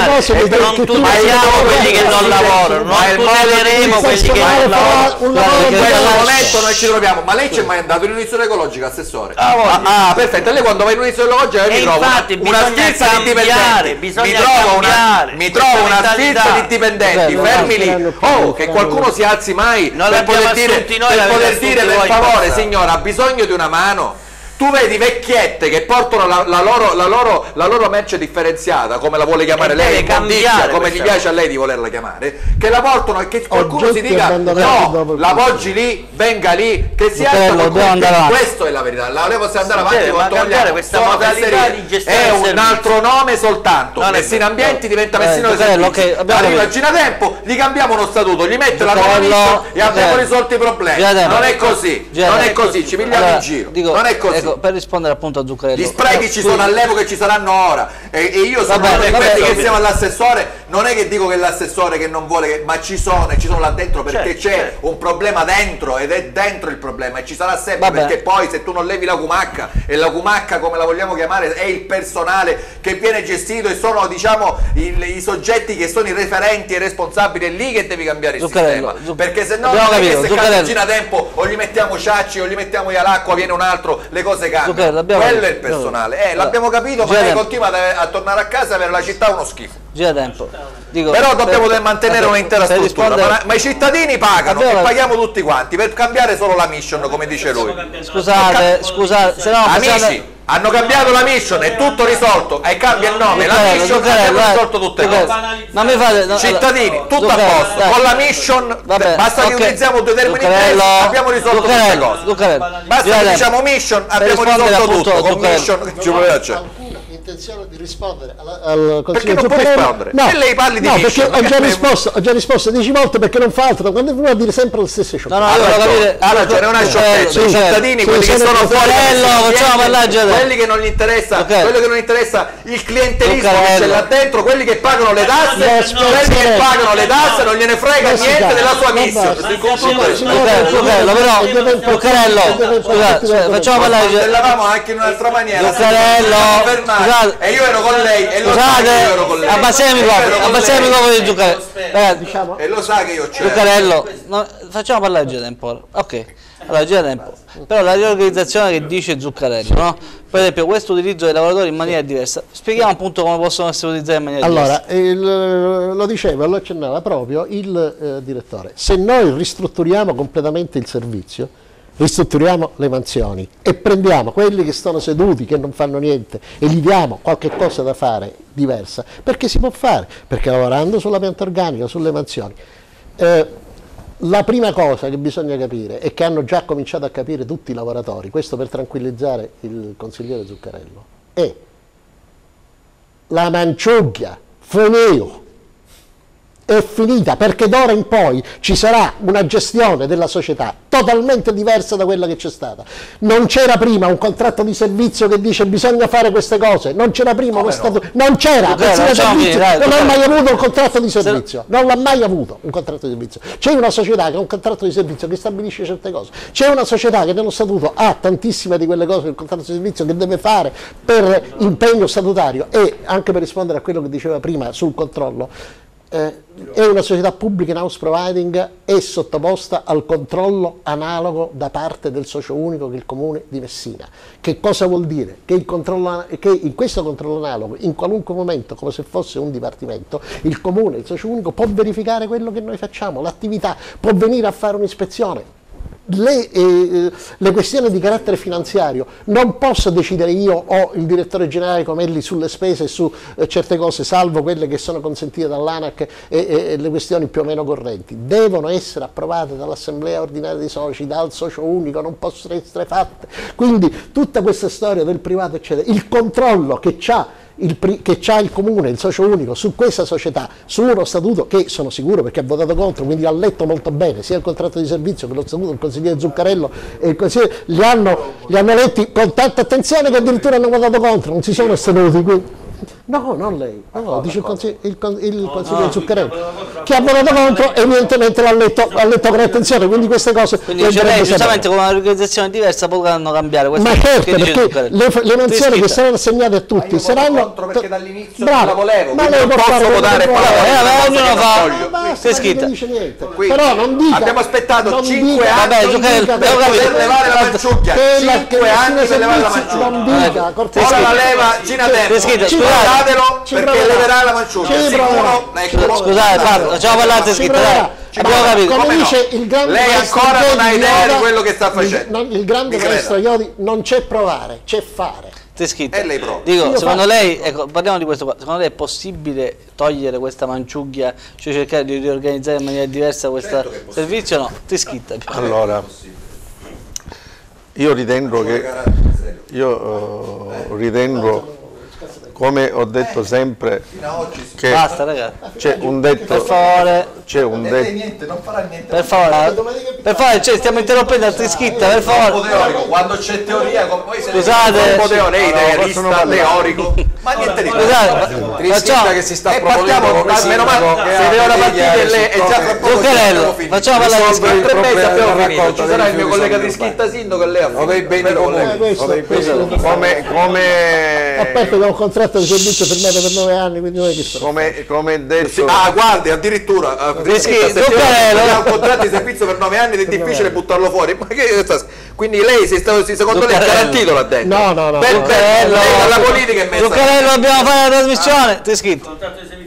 S3: non tuteliamo quelli che non lavorano, non tuteleremo quelli che non lavorano.
S5: In questo momento noi ci troviamo, ma lei c'è mai andato in un'isola ecologica, assessore? Ah, perfetto, lei quando va in un'isola ecologica mi trovo una sfilza di dipendenti, mi trovo una sfilza di dipendenti fermi lì, oh, che qualcuno si alzi mai per poter dire dire per favore signora, ha bisogno di una mano. Tu vedi vecchiette che portano la, la, loro, la, loro, la loro merce differenziata, come la vuole chiamare lei, immondizia, come gli piace a lei di volerla chiamare, che la portano e che qualcuno si dica no, la poggi lì, venga lì, che si alza qualcuno. Questo è la verità. La lei possiamo andare avanti con togliere
S3: questa modalità di gestione.
S5: È un altro nome soltanto. No, Messina Ambienti diventa Messina eh, Servizi. Arriva a Gina Tempo, gli cambiamo uno statuto, gli mette la nuova mission e abbiamo risolto i problemi. Non è così, non è così, ci pigliamo in giro. Non è così.
S1: Per rispondere appunto a Zuccarello,
S5: gli sprechi ci sono all'epoca e ci saranno ora, e, e io sono uno di quelli che insieme all'assessore, non è che dico che l'assessore che non vuole, che, ma ci sono e ci sono là dentro perché c'è un problema dentro, ed è dentro il problema e ci sarà sempre. Vabbè. Perché poi se tu non levi la Cumacca, e la Cumacca come la vogliamo chiamare è il personale che viene gestito e sono, diciamo, i, i soggetti che sono i referenti e i responsabili, è lì che devi cambiare il Zuccarello, sistema Zuc perché se no non è che se cammina tempo o gli mettiamo Ciacci o gli mettiamo Ialacqua, viene un altro, le cose cambiano. Quello è il personale, eh, l'abbiamo capito, ma lei continua a, a tornare a casa e avere la città uno schifo.
S1: Gira tempo. Dico,
S5: però dobbiamo per, mantenere un'intera struttura, ma, ma i cittadini pagano e paghiamo tutti quanti per cambiare solo la mission, come dice lui.
S1: Scusate, scusate, se no
S5: amici, possiamo... hanno cambiato la mission, è tutto risolto, e cambia il nome, la mission, abbiamo risolto tutte le cose.
S1: Non mi fate, no,
S5: cittadini, tutto a posto, dai. Con la mission, vabbè, basta okay. che utilizziamo due termini diversi, abbiamo risolto tutte le cose. Basta che diciamo mission, abbiamo risolto tutto, con mission ci voleva c'è.
S6: Intenzione di rispondere alla, al
S5: Consiglio Zuccarello? Perché non può rispondere?
S6: No,
S5: e lei parli di
S6: no,
S5: mission,
S6: perché ho già, risposto, ho già risposto dieci volte, perché non fa altro, quando vuole dire sempre le stesse sciocchezze.
S5: No, no, allora, capire, allora c'è una sciocchezza, i cittadini, sì, quelli sì, che sono fuori,
S1: facciamo parlare,
S5: quelli che non gli interessa, okay. quello che non interessa il clientelismo che c'è là dentro, quelli che pagano le tasse, quelli che pagano le tasse non gliene frega niente della sua mission.
S1: Zuccarello, però, Zuccarello, facciamo parlare.
S5: Parlavamo anche in un'altra maniera.
S1: Zuccarello,
S5: e io ero con lei e lo
S1: scusate,
S5: sa che io ero con lei.
S1: Abbassiamo i microfoni, abbassiamo i microfoni di Zuccarello.
S5: Eh, diciamo. E lo sa che io c'ero.
S1: Zuccarello, no, facciamo parlare Gira Tempo. Ok, allora Gira Tempo. Però la riorganizzazione che dice Zuccarello, no? Per esempio questo utilizzo dei lavoratori in maniera diversa. Spieghiamo appunto come possono essere utilizzati in maniera
S6: allora,
S1: diversa.
S6: Allora, lo diceva, lo accennava proprio il eh, direttore. Se noi ristrutturiamo completamente il servizio, ristrutturiamo le mansioni e prendiamo quelli che sono seduti, che non fanno niente, e gli diamo qualche cosa da fare diversa, perché si può fare, perché lavorando sulla pianta organica, sulle mansioni, eh, la prima cosa che bisogna capire, e che hanno già cominciato a capire tutti i lavoratori, questo per tranquillizzare il consigliere Zuccarello, è la manciuglia, finito, è finita, perché d'ora in poi ci sarà una gestione della società totalmente diversa da quella che c'è stata. Non c'era prima un contratto di servizio che dice bisogna fare queste cose, non c'era prima uno stato, non c'era, non ha mai avuto un contratto di servizio, non l'ha mai avuto un contratto di servizio. C'è una società che ha un contratto di servizio che stabilisce certe cose, c'è una società che nello statuto ha tantissime di quelle cose del contratto di servizio che deve fare per impegno statutario, e anche per rispondere a quello che diceva prima sul controllo. eh, è una società pubblica in house providing, è sottoposta al controllo analogo da parte del socio unico che è il Comune di Messina. Che cosa vuol dire? Che, il controllo, che in questo controllo analogo, in qualunque momento, come se fosse un dipartimento, il Comune, il socio unico può verificare quello che noi facciamo, l'attività, può venire a fare un'ispezione. Le, eh, le questioni di carattere finanziario non posso decidere io o il direttore generale Comelli sulle spese e su eh, certe cose, salvo quelle che sono consentite dall'ANAC e, e, e le questioni più o meno correnti. Devono essere approvate dall'assemblea ordinaria dei soci, dal socio unico, non possono essere fatte. Quindi tutta questa storia del privato eccetera, il controllo che c'ha Il, che c'ha il Comune, il socio unico su questa società, su uno statuto che sono sicuro perché ha votato contro, quindi ha letto molto bene sia il contratto di servizio che lo statuto del consigliere Zuccarello e il consigliere, li hanno, li hanno letti con tanta attenzione che addirittura hanno votato contro, non si sono astenuti. Quindi, no, non lei, no, dice il consigliere, il, il consigliere Zuccarello, che ha votato contro evidentemente l'ha letto, letto con attenzione, quindi queste cose...
S1: Quindi cioè lei giustamente con un'organizzazione diversa potranno cambiare.
S6: Ma certo, perché le, le mansioni che saranno assegnate a tutti saranno...
S5: perché dall'inizio
S6: bravo,
S5: la volevo,
S6: ma lei
S5: non
S6: può
S5: posso votare qua,
S1: ognuno fa...
S6: C'è scritto. Però non dica...
S5: Abbiamo aspettato cinque
S6: anni
S5: per levare la manciucchia, cinque anni per levare la manciucchia.
S6: Non dica,
S5: ora la leva Gina Tempo. Guardatelo perché leverà la manciuccia, sicuro.
S1: Scusate, facciamo parlare scritto, abbiamo capito.
S6: Come dice il grande
S5: lei ancora non ha idea di quello che sta facendo.
S6: Il grande maestro Iodi, non c'è provare, c'è fare.
S1: C'è scritto.
S5: E lei prova.
S1: Dico,
S6: Io
S1: secondo
S6: faccio.
S1: lei, ecco, parliamo di questo qua, secondo lei è possibile togliere questa manciuglia, cioè cercare di riorganizzare in maniera diversa questo
S5: certo
S1: servizio? No, ti scritta.
S7: Allora, io ritengo che io uh, ritengo, come ho detto sempre, che
S1: Basta, ragazzi.
S7: c'è un detto,
S1: Per favore,
S7: c'è un detto,
S5: niente, non farà niente.
S1: per favore, per favore, cioè, stiamo interrompendo altri scritta, per favore.
S5: Teorico, quando c'è teoria, poi se
S1: Scusate.
S5: un teorico, lei idealista, teorico, ma niente di
S1: Scusate, facciamo,
S2: che si sta
S5: e
S2: proponendo
S5: partiamo,
S2: come
S5: meno male,
S2: sindaco che
S5: se
S2: ha
S5: vede una
S2: degli
S5: partita e lei è già fra poco
S1: Zuccarello, facciamo parlare di
S2: risolvere
S1: scritto.
S5: tre mesi
S2: problema
S5: abbiamo
S2: della
S5: finito,
S2: raccolta
S5: ci sarà
S2: dei
S5: il mio
S2: rifiuti
S5: collega di
S2: urbani.
S5: scritta sindaco che lei ha
S2: o dei beni comuni o dei beni
S7: come, come,
S6: A parte che ho un contratto di servizio firmato per nove anni, quindi non è che sto...
S7: come, come detto,
S5: Ah, guardi, addirittura eh,
S1: Rischi-
S5: se
S1: Zuccarello.
S5: ha un contratto di servizio per nove anni ed è difficile buttarlo fuori. Ma che sta- quindi lei si sta, si- secondo lei è
S1: Zuccarello.
S5: garantito là dentro?
S6: No, no, no.
S5: Per, per,
S1: Zuccarello.
S5: lei dalla politica è messa.
S1: Zuccarello, dobbiamo fare la trasmissione, ti scritto.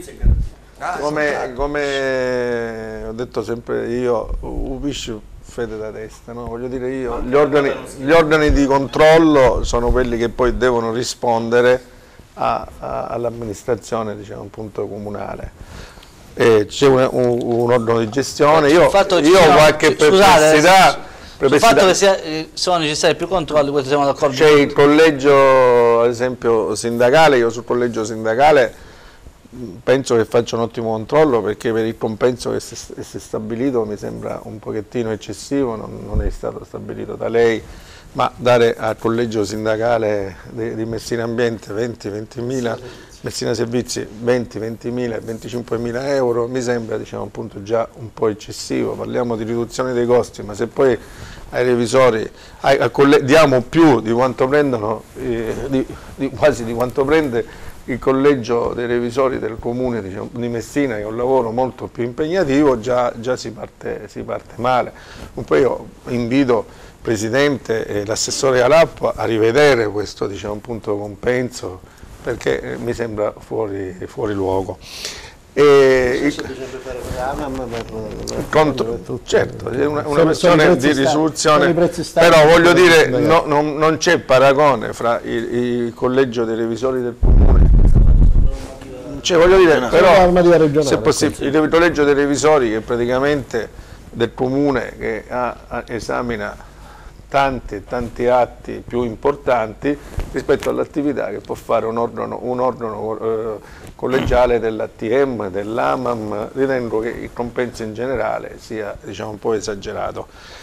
S7: come, come ho detto sempre io, upisci fede da testa, no? Voglio dire io, gli organi, gli organi di controllo sono quelli che poi devono rispondere a- a- all'amministrazione, diciamo, appunto, comunale. C'è un, un, un organo di gestione, io,
S1: Sul fatto che
S7: io
S1: ci
S7: ho
S1: siano-
S7: qualche
S1: scusate,
S7: perplessità,
S1: Sul
S7: perplessità.
S1: fatto che sia, eh, sono necessari più controlli, questo siamo d'accordo.
S7: C'è il collegio, ad esempio, sindacale. Io sul collegio sindacale mh, penso che faccia un ottimo controllo, perché per il compenso che si è stabilito mi sembra un pochettino eccessivo, non, non è stato stabilito da lei, ma dare al collegio sindacale di, di Messina Ambiente venti ventimila, Messina Servizi venti ventimila e venticinquemila euro mi sembra, diciamo, appunto, già un po' eccessivo. Parliamo di riduzione dei costi, ma se poi ai revisori ai, a colle- diamo più di quanto prendono, eh, di, di, quasi di quanto prende il collegio dei revisori del comune, diciamo, di Messina, che è un lavoro molto più impegnativo, già, già si, parte, si parte male. Poi io invito il Presidente e l'assessore Alappa a rivedere questo, diciamo, appunto, compenso, perché mi sembra fuori, fuori luogo. E il, il conto, certo, è una, una questione di risoluzione, però voglio dire, no, non, non c'è paragone fra il, il collegio dei revisori del comune, cioè, voglio dire, però se possibile, il collegio dei revisori, che praticamente del comune, che ha, ha, esamina tanti tanti atti più importanti rispetto all'attività che può fare un organo, un organo eh, collegiale dell'A T M, dell'A M A M. Ritengo che il compenso in generale sia, diciamo, un po' esagerato.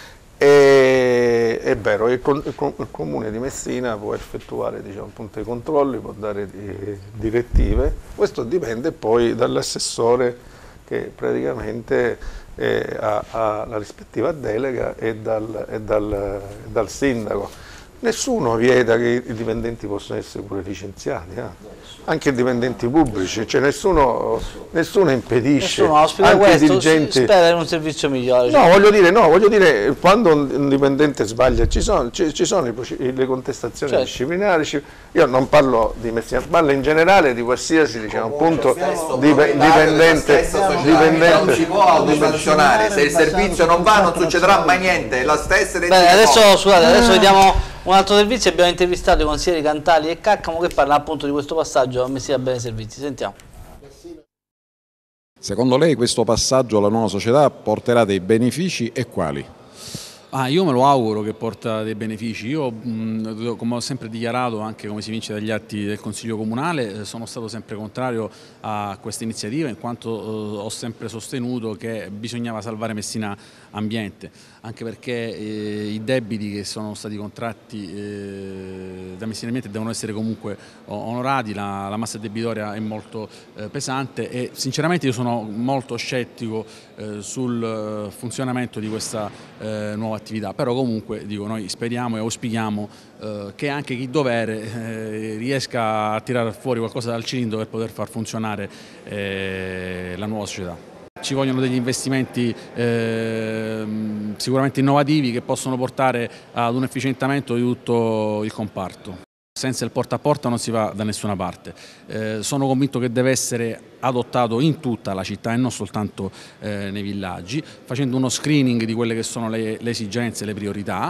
S7: E, è vero, il, il, il comune di Messina può effettuare, diciamo, appunto, i controlli, può dare di, direttive, questo dipende poi dall'assessore, che praticamente Eh, ha, ha la rispettiva delega, e dal, e dal, e dal sindaco. Nessuno vieta che i dipendenti possano essere pure licenziati, eh? Anche i dipendenti pubblici, cioè nessuno, nessuno impedisce.
S1: Nessuno auspica
S7: anche
S1: questo,
S7: dirigenti...
S1: si spera in un servizio migliore.
S7: No, voglio dire, no, voglio dire, quando un dipendente sbaglia ci sono, ci, ci sono i, le contestazioni certo. disciplinari, io non parlo di Messina, parlo in generale di qualsiasi diciamo, appunto, dipendente, dipendente.
S5: Non si può autosanzionare, se il servizio non va non succederà mai niente, la stessa
S1: Bene, adesso, scusate, adesso vediamo un altro servizio, abbiamo intervistato i consiglieri Cantali e Caccamo che parlano appunto di questo passaggio a Messina Bene Servizi. Sentiamo.
S8: Secondo lei questo passaggio alla nuova società porterà dei benefici e quali?
S11: Ah, io me lo auguro che porta dei benefici. Io, mh, come ho sempre dichiarato, anche come si vince dagli atti del Consiglio Comunale, sono stato sempre contrario a questa iniziativa in quanto eh, ho sempre sostenuto che bisognava salvare Messina Ambiente, anche perché eh, i debiti che sono stati contratti eh, da Messina Ambiente devono essere comunque onorati, la, la massa debitoria è molto eh, pesante e sinceramente io sono molto scettico eh, sul funzionamento di questa eh, nuova attività, però comunque dico, noi speriamo e auspichiamo eh, che anche chi dovere eh, riesca a tirare fuori qualcosa dal cilindro per poter far funzionare eh, la nuova società. Ci vogliono degli investimenti eh, sicuramente innovativi che possono portare ad un efficientamento di tutto il comparto. Senza il porta a porta non si va da nessuna parte. Eh, sono convinto che deve essere adottato in tutta la città e non soltanto eh, nei villaggi, facendo uno screening di quelle che sono le, le esigenze, le priorità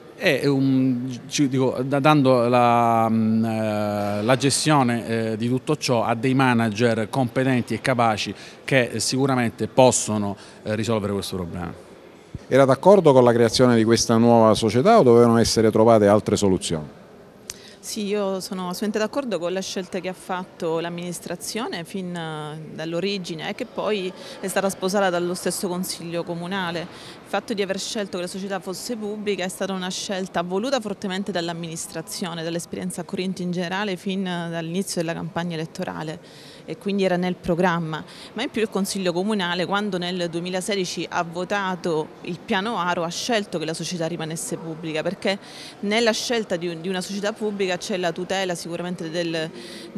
S11: e um, ci, dico, dando la, uh, la gestione eh, di tutto ciò a dei manager competenti e capaci che eh, sicuramente possono eh, risolvere questo problema.
S8: Era d'accordo con la creazione di questa nuova società o dovevano essere trovate altre soluzioni?
S12: Sì, io sono assolutamente d'accordo con la scelta che ha fatto l'amministrazione fin dall'origine e che poi è stata sposata dallo stesso Consiglio Comunale. Il fatto di aver scelto che la società fosse pubblica è stata una scelta voluta fortemente dall'amministrazione, dall'esperienza a Corinto in generale fin dall'inizio della campagna elettorale e quindi era nel programma, ma in più il Consiglio Comunale quando nel duemilasedici ha votato il piano Aro ha scelto che la società rimanesse pubblica perché nella scelta di, di una società pubblica c'è la tutela sicuramente del,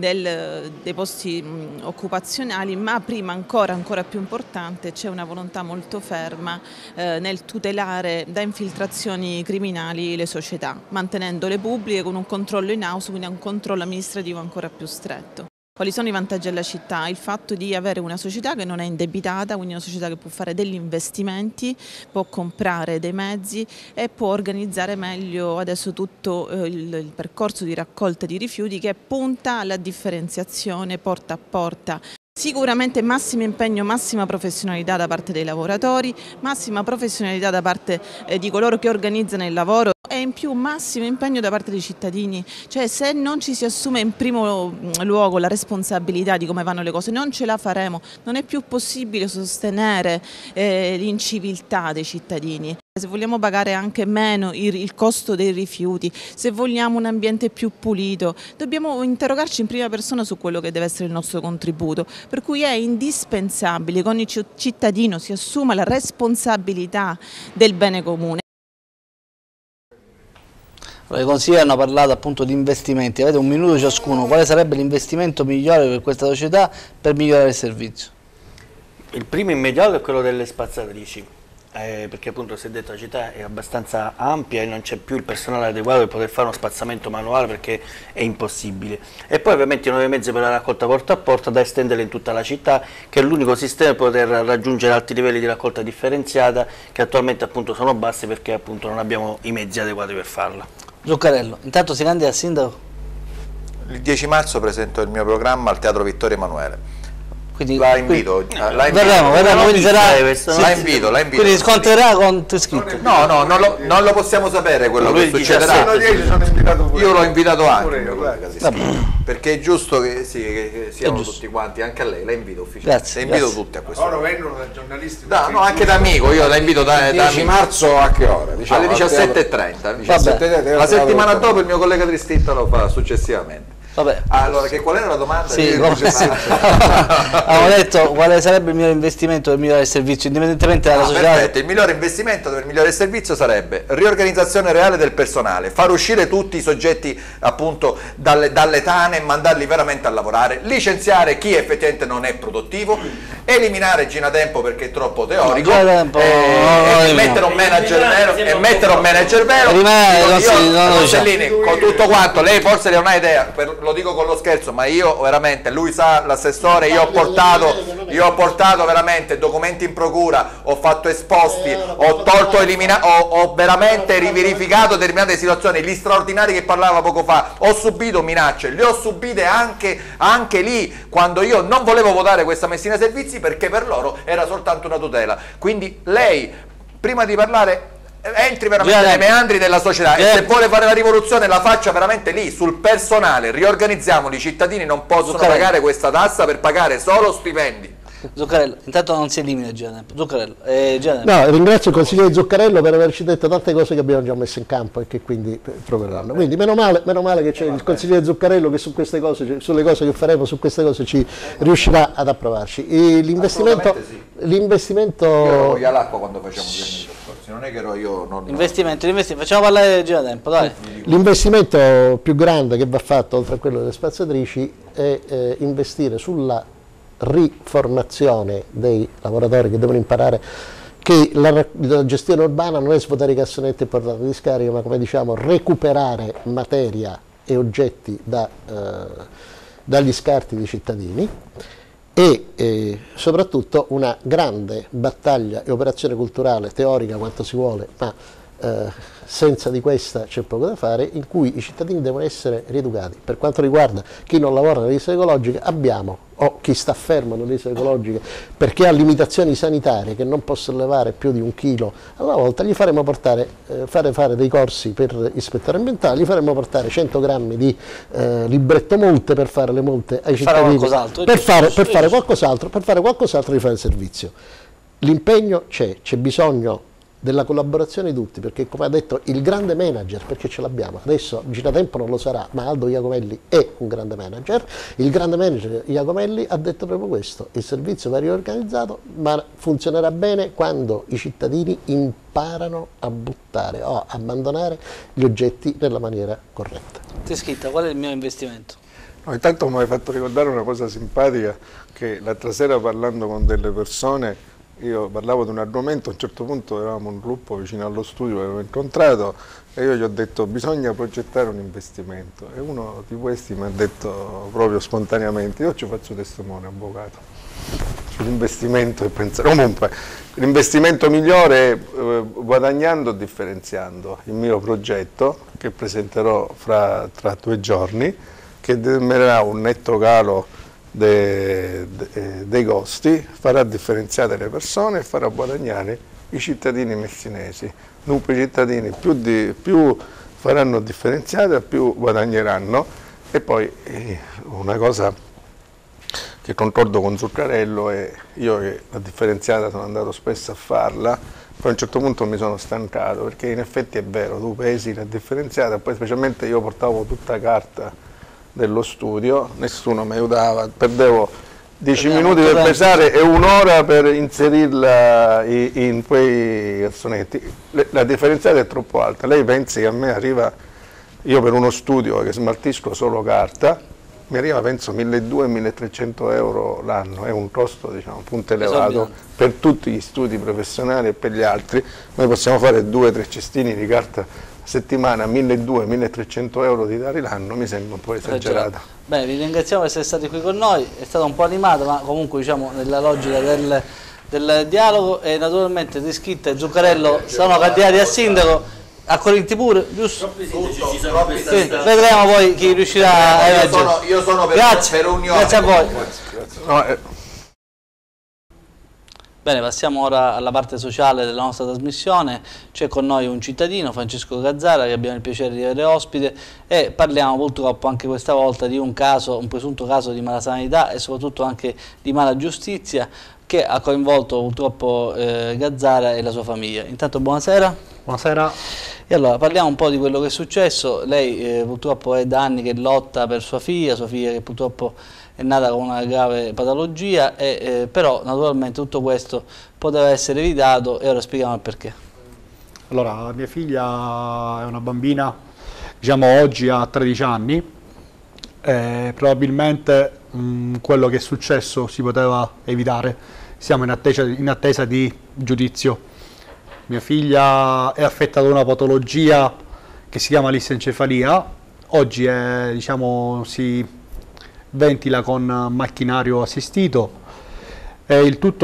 S12: del, dei posti mh, occupazionali, ma prima ancora, ancora più importante c'è una volontà molto ferma eh, nel tutelare da infiltrazioni criminali le società, mantenendole pubbliche con un controllo in house, quindi un controllo amministrativo ancora più stretto. Quali sono i vantaggi alla città? Il fatto di avere una società che non è indebitata, quindi una società che può fare degli investimenti, può comprare dei mezzi e può organizzare meglio adesso tutto il, il percorso di raccolta di rifiuti che punta alla differenziazione porta a porta. Sicuramente massimo impegno, massima professionalità da parte dei lavoratori, massima professionalità da parte eh, di coloro che organizzano il lavoro e in più massimo impegno da parte dei cittadini, cioè se non ci si assume in primo luogo la responsabilità di come vanno le cose non ce la faremo, non è più possibile sostenere eh, l'inciviltà dei cittadini. Se vogliamo pagare anche meno il, il costo dei rifiuti, se vogliamo un ambiente più pulito, dobbiamo interrogarci in prima persona su quello che deve essere il nostro contributo, per cui è indispensabile che ogni cittadino si assuma la responsabilità del bene comune.
S1: I consiglieri hanno parlato appunto di investimenti, avete un minuto ciascuno, quale sarebbe l'investimento migliore per questa società per migliorare il servizio?
S3: Il primo immediato è quello delle spazzatrici, eh, perché appunto si è detto la città è abbastanza ampia e non c'è più il personale adeguato per poter fare uno spazzamento manuale perché è impossibile. E poi ovviamente i nuovi mezzi per la raccolta porta a porta da estendere in tutta la città, che è l'unico sistema per poter raggiungere alti livelli di raccolta differenziata che attualmente appunto sono bassi perché appunto non abbiamo i mezzi adeguati per farla.
S1: Zuccarello, intanto si candida a sindaco?
S5: Il dieci marzo presento il mio programma al Teatro Vittorio Emanuele.
S1: Quindi,
S5: la invito,
S1: quindi,
S5: la invito,
S1: verremo, verremo, quindi sarà,
S5: sì, la invito, la invito.
S1: Quindi sconterà con iscritto.
S5: No, no, non lo, non lo possiamo sapere quello che succederà. Io l'ho invitato anche, perché è giusto che, sì, che siano giusto. Tutti quanti, anche a lei, la invito ufficialmente. La invito tutti a questo.
S2: Ora vengono da giornalisti.
S5: No, no, anche da amico, io la invito da, da
S2: dieci marzo a che ora?
S5: Diciamo, alle diciassette e trenta. La settimana dopo il mio collega Tristinta lo fa successivamente.
S1: Vabbè.
S5: Allora, che qual era la domanda?
S1: Sì, come sì. Avevo detto quale sarebbe il migliore investimento per migliorare il servizio, indipendentemente dalla
S5: ah,
S1: società.
S5: Perfetto, il migliore investimento per migliorare il servizio sarebbe riorganizzazione reale del personale, far uscire tutti i soggetti appunto dalle, dalle tane e mandarli veramente a lavorare, licenziare chi effettivamente non è produttivo, eliminare Gina Tempo perché è troppo teorico,
S1: no, tempo,
S5: e,
S1: no,
S5: e mettere un manager vero, e mettere un manager vero.
S1: Rimane,
S5: io,
S1: sì,
S5: io,
S1: no,
S5: Rossellini, con tutto quanto, lei forse non ha idea, per, lo dico con lo scherzo, ma io veramente, lui sa, l'assessore, io ho portato, io ho portato veramente documenti in procura, ho fatto esposti, ho tolto, eliminato, ho, ho veramente riverificato determinate situazioni, gli straordinari che parlava poco fa, ho subito minacce, le ho subite anche, anche lì, quando io non volevo votare questa Messina Servizi perché per loro era soltanto una tutela. Quindi lei, prima di parlare, entri veramente nei meandri della società e se vuole fare la rivoluzione la faccia veramente lì, sul personale, riorganizziamoli, i cittadini non possono
S1: Zuccarello.
S5: pagare questa tassa per pagare solo stipendi.
S1: Zuccarello, intanto non si elimina Gina Tempo. Zuccarello, eh, Gina Tempo.
S6: No, ringrazio il consigliere Zuccarello per averci detto tante cose che abbiamo già messo in campo e che quindi proveranno. Quindi meno male, meno male che c'è il consigliere Zuccarello che su queste cose, sulle cose che faremo, su queste cose ci riuscirà ad approvarci. L'investimento...
S5: Sì.
S6: L'investimento...
S5: Io ero via l'acqua quando facciamo questi discorsi, non è che ero io... Non...
S1: Investimento, investimento, facciamo parlare di Gina Tempo, dai.
S6: L'investimento più grande che va fatto, oltre a quello delle spazzatrici, è eh, investire sulla riformazione dei lavoratori che devono imparare che la, la gestione urbana non è svuotare i cassonetti e portare di scarica, ma come diciamo recuperare materia e oggetti da, eh, dagli scarti dei cittadini e eh, soprattutto una grande battaglia e operazione culturale teorica quanto si vuole, ma eh, senza di questa c'è poco da fare, in cui i cittadini devono essere rieducati. Per quanto riguarda chi non lavora nelle isole ecologiche, abbiamo, o chi sta fermo nelle isole ecologiche perché ha limitazioni sanitarie che non può sollevare più di un chilo alla volta, gli faremo portare, eh, fare fare dei corsi per ispettore ambientale, gli faremo portare cento grammi di eh, libretto multe per fare le multe ai cittadini, per fare, per fare qualcos'altro, per fare qualcos'altro di fare il servizio. L'impegno c'è, c'è bisogno della collaborazione di tutti, perché come ha detto il grande manager, perché ce l'abbiamo, adesso Gina Tempo non lo sarà, ma Aldo Iacomelli è un grande manager, il grande manager Iacomelli ha detto proprio questo, il servizio va riorganizzato, ma funzionerà bene quando i cittadini imparano a buttare o a abbandonare gli oggetti nella maniera corretta.
S1: Ti è scritta, qual è il mio investimento?
S7: No, intanto mi hai fatto ricordare una cosa simpatica, che l'altra sera parlando con delle persone, io parlavo di un argomento, a un certo punto eravamo un gruppo vicino allo studio, l'avevo incontrato e io gli ho detto bisogna progettare un investimento e uno di questi mi ha detto proprio spontaneamente io ci faccio testimone, avvocato, sull'investimento e pensare. Comunque l'investimento migliore è eh, guadagnando e differenziando. Il mio progetto che presenterò fra, tra due giorni, che determinerà un netto calo De, de, dei costi, farà differenziare le persone e farà guadagnare i cittadini messinesi. Dunque i cittadini più, di, più faranno differenziate, più guadagneranno. E poi eh, una cosa che concordo con Zuccarello è io che la differenziata sono andato spesso a farla, poi a un certo punto mi sono stancato, perché in effetti è vero, tu pesi la differenziata, poi specialmente io portavo tutta carta dello studio, nessuno mi aiutava, perdevo dieci minuti per pesare e un'ora per inserirla in quei cassonetti. La differenziata è troppo alta, lei pensi che a me arriva, io per uno studio che smaltisco solo carta, mi arriva penso milleduecento milletrecento euro l'anno, è un costo diciamo punto elevato per tutti gli studi professionali e per gli altri. Noi possiamo fare due o tre cestini di carta settimana, milleduecento milletrecento euro di dare l'anno, mi sembra un po' esagerata.
S1: Bene, vi ringraziamo per essere stati qui con noi, è stato un po' animato, ma comunque diciamo nella logica del, del dialogo, e naturalmente Rischitta e Zuccarello sono candidati a sindaco, a Corinti pure, giusto? Sì, vedremo poi chi riuscirà a eleggere.
S5: Io sono, io sono per,
S1: grazie,
S5: per unione.
S1: Grazie a voi.
S7: No, eh.
S1: Bene, passiamo ora alla parte sociale della nostra trasmissione. C'è con noi un cittadino, Francesco Gazzara, che abbiamo il piacere di avere ospite, e parliamo purtroppo anche questa volta di un caso, un presunto caso di malasanità e soprattutto anche di mala giustizia che ha coinvolto purtroppo eh, Gazzara e la sua famiglia. Intanto buonasera.
S13: Buonasera.
S1: E allora parliamo un po' di quello che è successo. Lei eh, purtroppo è da anni che lotta per sua figlia, sua figlia che purtroppo è nata con una grave patologia, e, eh, però naturalmente tutto questo poteva essere evitato, e ora spieghiamo il perché.
S13: Allora, mia figlia è una bambina, diciamo oggi ha tredici anni, e probabilmente mh, quello che è successo si poteva evitare. Siamo in attesa, in attesa di giudizio. Mia figlia è affetta da una patologia che si chiama lissencefalia, oggi è, diciamo, si ventila con macchinario assistito, e il tutto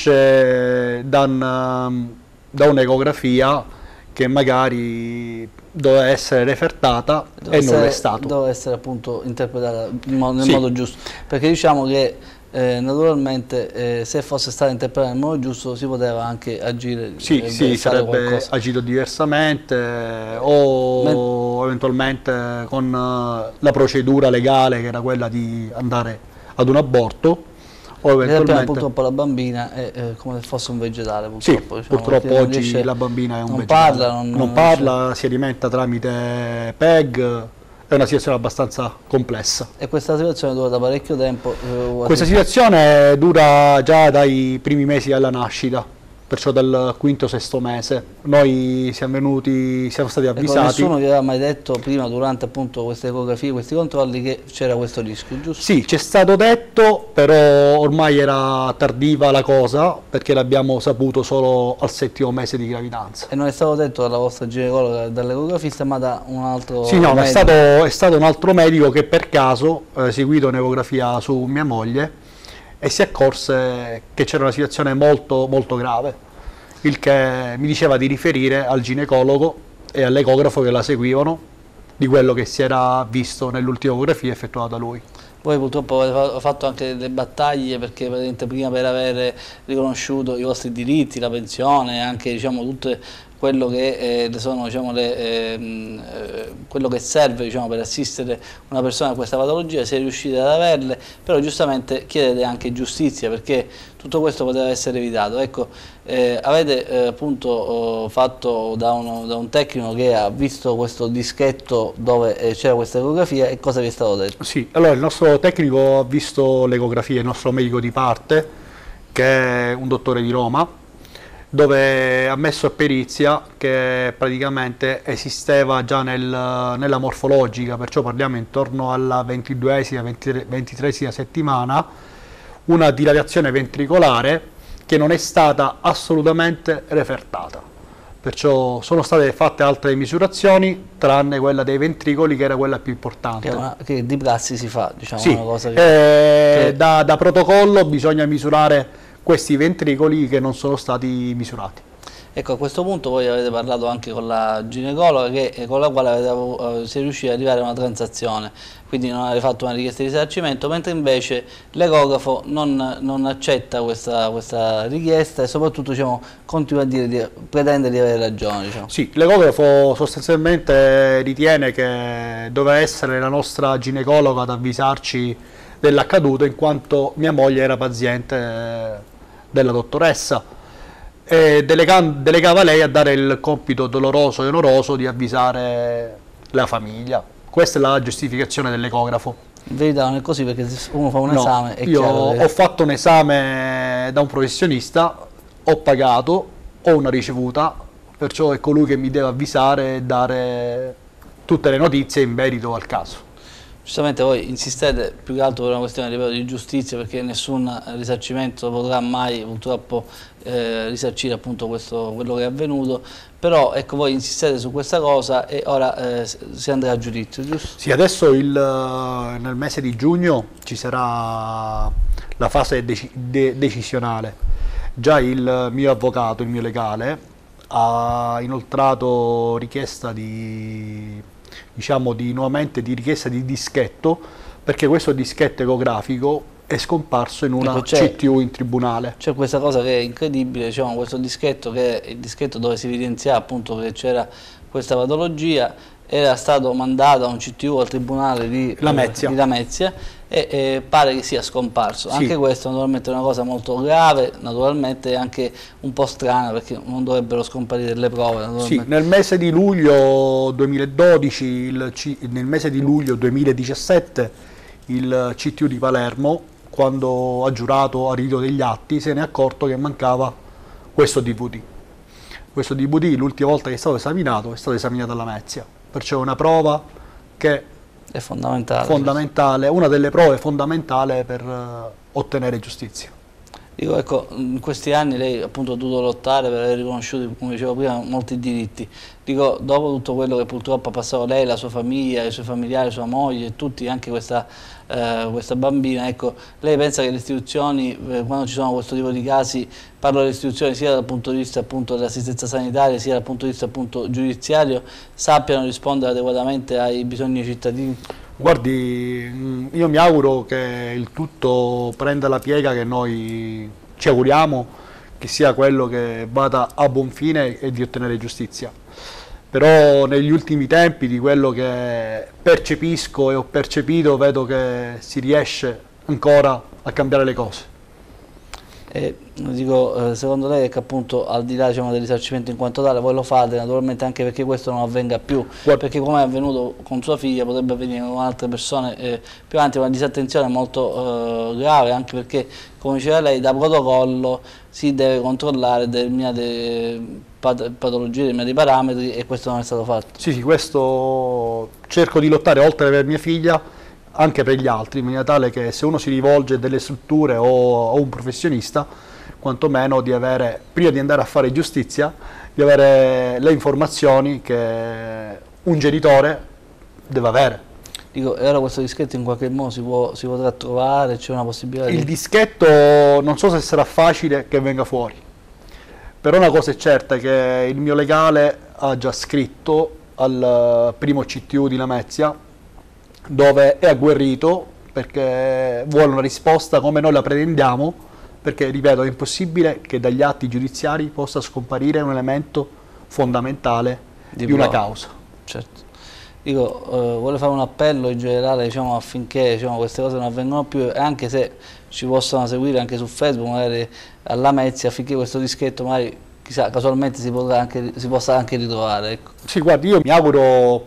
S13: nasce da, un, da un'ecografia che magari doveva essere refertata deve e essere, non è stato.
S1: Doveva essere appunto interpretata in modo, nel
S13: sì.
S1: modo giusto, perché diciamo che Eh, naturalmente eh, se fosse stata interpretata nel modo giusto si poteva anche agire,
S13: sì,
S1: eh,
S13: sì, sarebbe
S1: qualcosa.
S13: agito diversamente eh, o Men eventualmente con uh, la procedura legale che era quella di andare ad un aborto, o eventualmente
S1: purtroppo la bambina è eh, come se fosse un vegetale, purtroppo,
S13: sì,
S1: diciamo,
S13: purtroppo oggi
S1: riesce,
S13: la bambina è un
S1: non
S13: vegetale,
S1: parla, non,
S13: non parla, si alimenta tramite P E G. È una situazione abbastanza complessa.
S1: E questa situazione dura da parecchio tempo? Eh,
S13: questa situazione dura già dai primi mesi della nascita, perciò dal quinto sesto mese. Noi siamo venuti, siamo stati avvisati.
S1: Ecco, nessuno vi aveva mai detto prima, durante appunto queste ecografie, questi controlli, che c'era questo rischio, giusto?
S13: Sì, c'è stato detto, però ormai era tardiva la cosa, perché l'abbiamo saputo solo al settimo mese di gravidanza.
S1: E non è stato detto dalla vostra ginecologa, dall'ecografista, ma da un altro
S13: Sì, no,
S1: medico?
S13: È, stato, è stato un altro medico che per caso ha eh, seguito un'ecografia su mia moglie e si accorse che c'era una situazione molto, molto grave, il che mi diceva di riferire al ginecologo e all'ecografo che la seguivano di quello che si era visto nell'ultima ecografia effettuata da lui.
S1: Voi purtroppo avete fatto anche delle battaglie, perché prima per avere riconosciuto i vostri diritti, la pensione, anche diciamo tutte quello che eh, sono diciamo, le, eh, quello che serve diciamo, per assistere una persona a questa patologia, si è riusciti ad averle, però giustamente chiedete anche giustizia, perché tutto questo poteva essere evitato. Ecco, eh, avete eh, appunto oh, fatto da, uno, da un tecnico che ha visto questo dischetto dove eh, c'era questa ecografia, e cosa vi è stato detto?
S13: Sì, allora il nostro tecnico ha visto l'ecografia, il nostro medico di parte, che è un dottore di Roma, dove ha messo a perizia che praticamente esisteva già nel, nella morfologica, perciò parliamo intorno alla ventiduesima ventitreesima settimana, una dilatazione ventricolare che non è stata assolutamente refertata. Perciò sono state fatte altre misurazioni, tranne quella dei ventricoli, che era quella più importante.
S1: Che, una, che di prassi si fa, diciamo,
S13: sì,
S1: una cosa che,
S13: eh,
S1: che...
S13: Da, da protocollo bisogna misurare questi ventricoli che non sono stati misurati.
S1: Ecco, a questo punto voi avete parlato anche con la ginecologa, che, con la quale avete, siete riusciti ad arrivare a una transazione, quindi non avete fatto una richiesta di risarcimento, mentre invece l'ecografo non, non accetta questa, questa richiesta, e soprattutto diciamo, continua a dire, di, pretende di avere ragione. Diciamo.
S13: Sì, l'ecografo sostanzialmente ritiene che doveva essere la nostra ginecologa ad avvisarci dell'accaduto, in quanto mia moglie era paziente della dottoressa, e delegava lei a dare il compito doloroso e onoroso di avvisare la famiglia. Questa è la giustificazione dell'ecografo.
S1: In verità non è così, perché se uno fa un
S13: no,
S1: esame è
S13: io
S1: chiaro che...
S13: ho fatto un esame da un professionista, ho pagato, ho una ricevuta, perciò è colui che mi deve avvisare e dare tutte le notizie in merito al caso.
S1: Giustamente voi insistete più che altro per una questione, ripeto, di giustizia, perché nessun risarcimento potrà mai purtroppo eh, risarcire appunto questo, quello che è avvenuto, però ecco, voi insistete su questa cosa e ora eh, si andrà a giudizio, giusto?
S13: Sì, adesso il, nel mese di giugno ci sarà la fase dec de decisionale. Già il mio avvocato, il mio legale, ha inoltrato richiesta di... diciamo di nuovamente di richiesta di dischetto, perché questo dischetto ecografico è scomparso in una
S1: ecco,
S13: C T U in tribunale.
S1: C'è questa cosa che è incredibile, diciamo, questo dischetto che è il dischetto dove si evidenzia appunto che c'era questa patologia, era stato mandato a un C T U al Tribunale di Lamezia, eh, di Lamezia e eh, pare che sia scomparso. Sì. Anche questo naturalmente è una cosa molto grave, naturalmente anche un po' strana, perché non dovrebbero scomparire le prove.
S13: Sì, nel mese di luglio duemiladodici, il C nel mese di luglio duemiladiciassette, il C T U di Palermo, quando ha giurato a rito degli atti, se ne è accorto che mancava questo D V D. Questo D V D l'ultima volta che è stato esaminato è stato esaminato a Lamezia, perciò è una prova che
S1: è fondamentale,
S13: fondamentale una delle prove fondamentali per uh, ottenere giustizia.
S1: Dico, ecco, in questi anni lei appunto ha dovuto lottare per aver riconosciuto, come dicevo prima, molti diritti. Dico, dopo tutto quello che purtroppo ha passato lei, la sua famiglia, i suoi familiari, sua moglie e tutti, anche questa, eh, questa bambina, ecco, lei pensa che le istituzioni, eh, quando ci sono questo tipo di casi, parlo delle istituzioni sia dal punto di vista appunto dell'assistenza sanitaria, sia dal punto di vista appunto giudiziario, sappiano rispondere adeguatamente ai bisogni dei cittadini?
S13: Guardi, io mi auguro che il tutto prenda la piega che noi ci auguriamo, che sia quello che vada a buon fine e di ottenere giustizia. Però negli ultimi tempi, di quello che percepisco e ho percepito, vedo che si riesce ancora a cambiare le cose.
S1: E, dico, eh, secondo lei, che appunto al di là, diciamo, del risarcimento in quanto tale, voi lo fate naturalmente anche perché questo non avvenga più? Guarda, perché come è avvenuto con sua figlia potrebbe avvenire con altre persone eh, più avanti, una disattenzione molto eh, grave, anche perché, come diceva lei, da protocollo si deve controllare determinate pat patologie, determinati parametri, e questo non è stato fatto.
S13: Sì, sì, questo cerco di lottare oltre per mia figlia anche per gli altri, in maniera tale che se uno si rivolge a delle strutture o a un professionista, quantomeno di avere, prima di andare a fare giustizia, di avere le informazioni che un genitore deve avere.
S1: Dico, e ora questo dischetto in qualche modo si, può, si potrà trovare, c'è una possibilità?
S13: Il
S1: di...
S13: dischetto non so se sarà facile che venga fuori, però una cosa è certa, che il mio legale ha già scritto al primo C T U di Lamezia, dove è agguerrito perché vuole una risposta come noi la pretendiamo, perché, ripeto, è impossibile che dagli atti giudiziari possa scomparire un elemento fondamentale di, di una causa.
S1: Certo. Dico, eh, vuole fare un appello in generale, diciamo, affinché, diciamo, queste cose non avvengano più, e anche se ci possono seguire anche su Facebook, magari a Lamezia, affinché questo dischetto magari, chissà, casualmente si, potrà anche, si possa anche ritrovare. Ecco.
S13: Sì, guardi, io mi auguro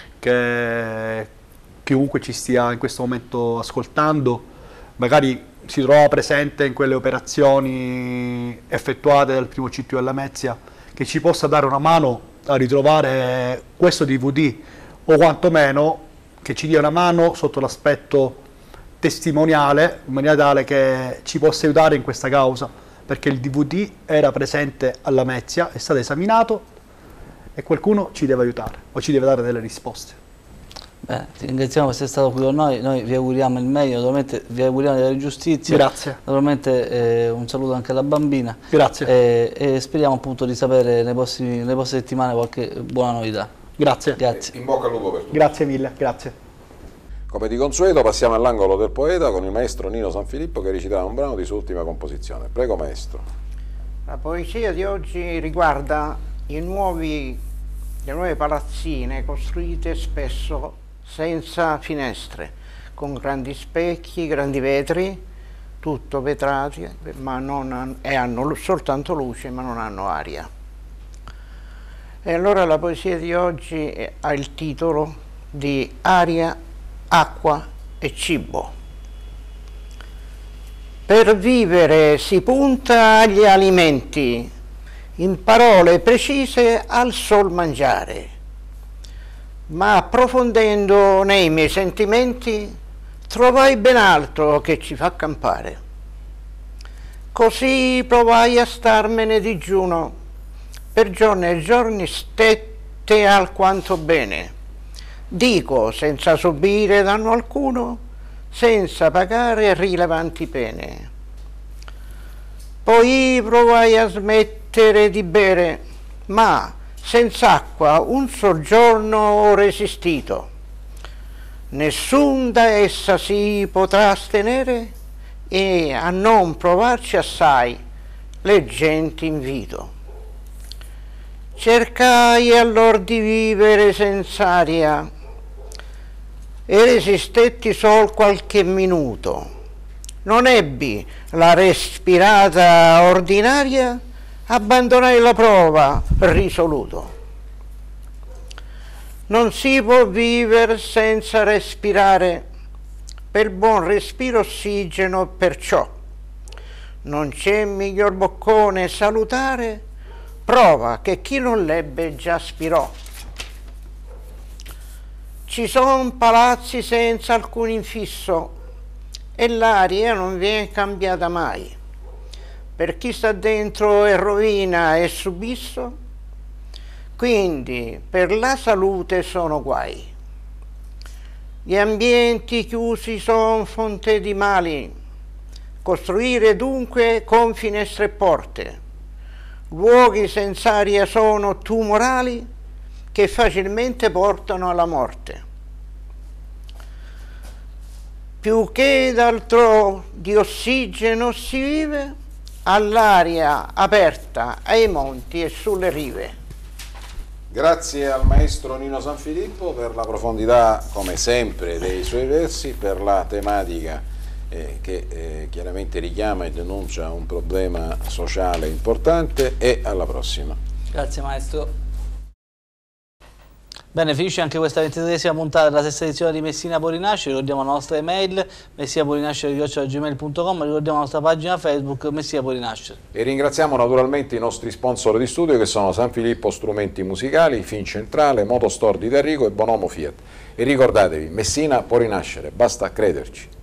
S13: che chiunque ci stia in questo momento ascoltando magari si trova presente in quelle operazioni effettuate dal primo C T U a Lamezia, che ci possa dare una mano a ritrovare questo D V D, o quantomeno che ci dia una mano sotto l'aspetto testimoniale, in maniera tale che ci possa aiutare in questa causa, perché il D V D era presente a Lamezia, è stato esaminato e qualcuno ci deve aiutare o ci deve dare delle risposte.
S1: Beh, ti ringraziamo per essere stato qui con noi, noi vi auguriamo il meglio, naturalmente vi auguriamo di avere giustizia.
S13: Grazie.
S1: Naturalmente eh, un saluto anche alla bambina.
S13: Grazie.
S1: E, e speriamo appunto di sapere nei prossimi, nelle prossime settimane qualche buona novità.
S13: Grazie.
S2: Grazie. In bocca al lupo per tutti.
S13: Grazie mille, grazie.
S2: Come di consueto passiamo all'angolo del poeta con il maestro Nino Sanfilippo, che reciterà un brano di sua ultima composizione. Prego maestro.
S14: La poesia di oggi riguarda i nuovi, le nuove palazzine costruite spesso senza finestre, con grandi specchi, grandi vetri, tutto vetrati, ma non hanno, e hanno soltanto luce ma non hanno aria. E allora la poesia di oggi ha il titolo di Aria, acqua e cibo. Per vivere si punta agli alimenti, in parole precise al sol mangiare, ma approfondendo nei miei sentimenti trovai ben altro che ci fa campare. Così provai a starmene digiuno, per giorni e giorni stette alquanto bene, dico senza subire danno alcuno, senza pagare rilevanti pene. Poi provai a smettere di bere, ma senza acqua un soggiorno ho resistito. Nessun da essa si potrà astenere, e a non provarci assai le genti invito. Cercai allor di vivere senz'aria e resistetti sol qualche minuto. Non ebbi la respirata ordinaria, abbandonai la prova risoluto. Non si può vivere senza respirare, per buon respiro ossigeno perciò. Non c'è miglior boccone salutare, prova che chi non l'ebbe già aspirò. Ci son palazzi senza alcun infisso e l'aria non viene cambiata mai. Per chi sta dentro è rovina e subisso, quindi per la salute sono guai. Gli ambienti chiusi son fonte di mali, costruire dunque con finestre e porte. Luoghi senza aria sono tumorali che facilmente portano alla morte. Più che d'altro di ossigeno si vive, all'aria aperta, ai monti e sulle rive.
S2: Grazie al maestro Nino Sanfilippo per la profondità, come sempre, dei suoi versi, per la tematica eh, che eh, chiaramente richiama e denuncia un problema sociale importante, e alla prossima.
S1: Grazie maestro. Bene, finisce anche questa ventitreesima puntata della sesta edizione di Messina può rinascere. Ricordiamo la nostra email messina può rinascere chiocciola gmail punto com, ricordiamo la nostra pagina Facebook Messina può rinascere. E ringraziamo naturalmente i nostri sponsor di studio, che sono Sanfilippo Strumenti Musicali, Fincentrale, Motostore di Terrico e Bonomo Fiat. E ricordatevi, Messina può rinascere, basta crederci.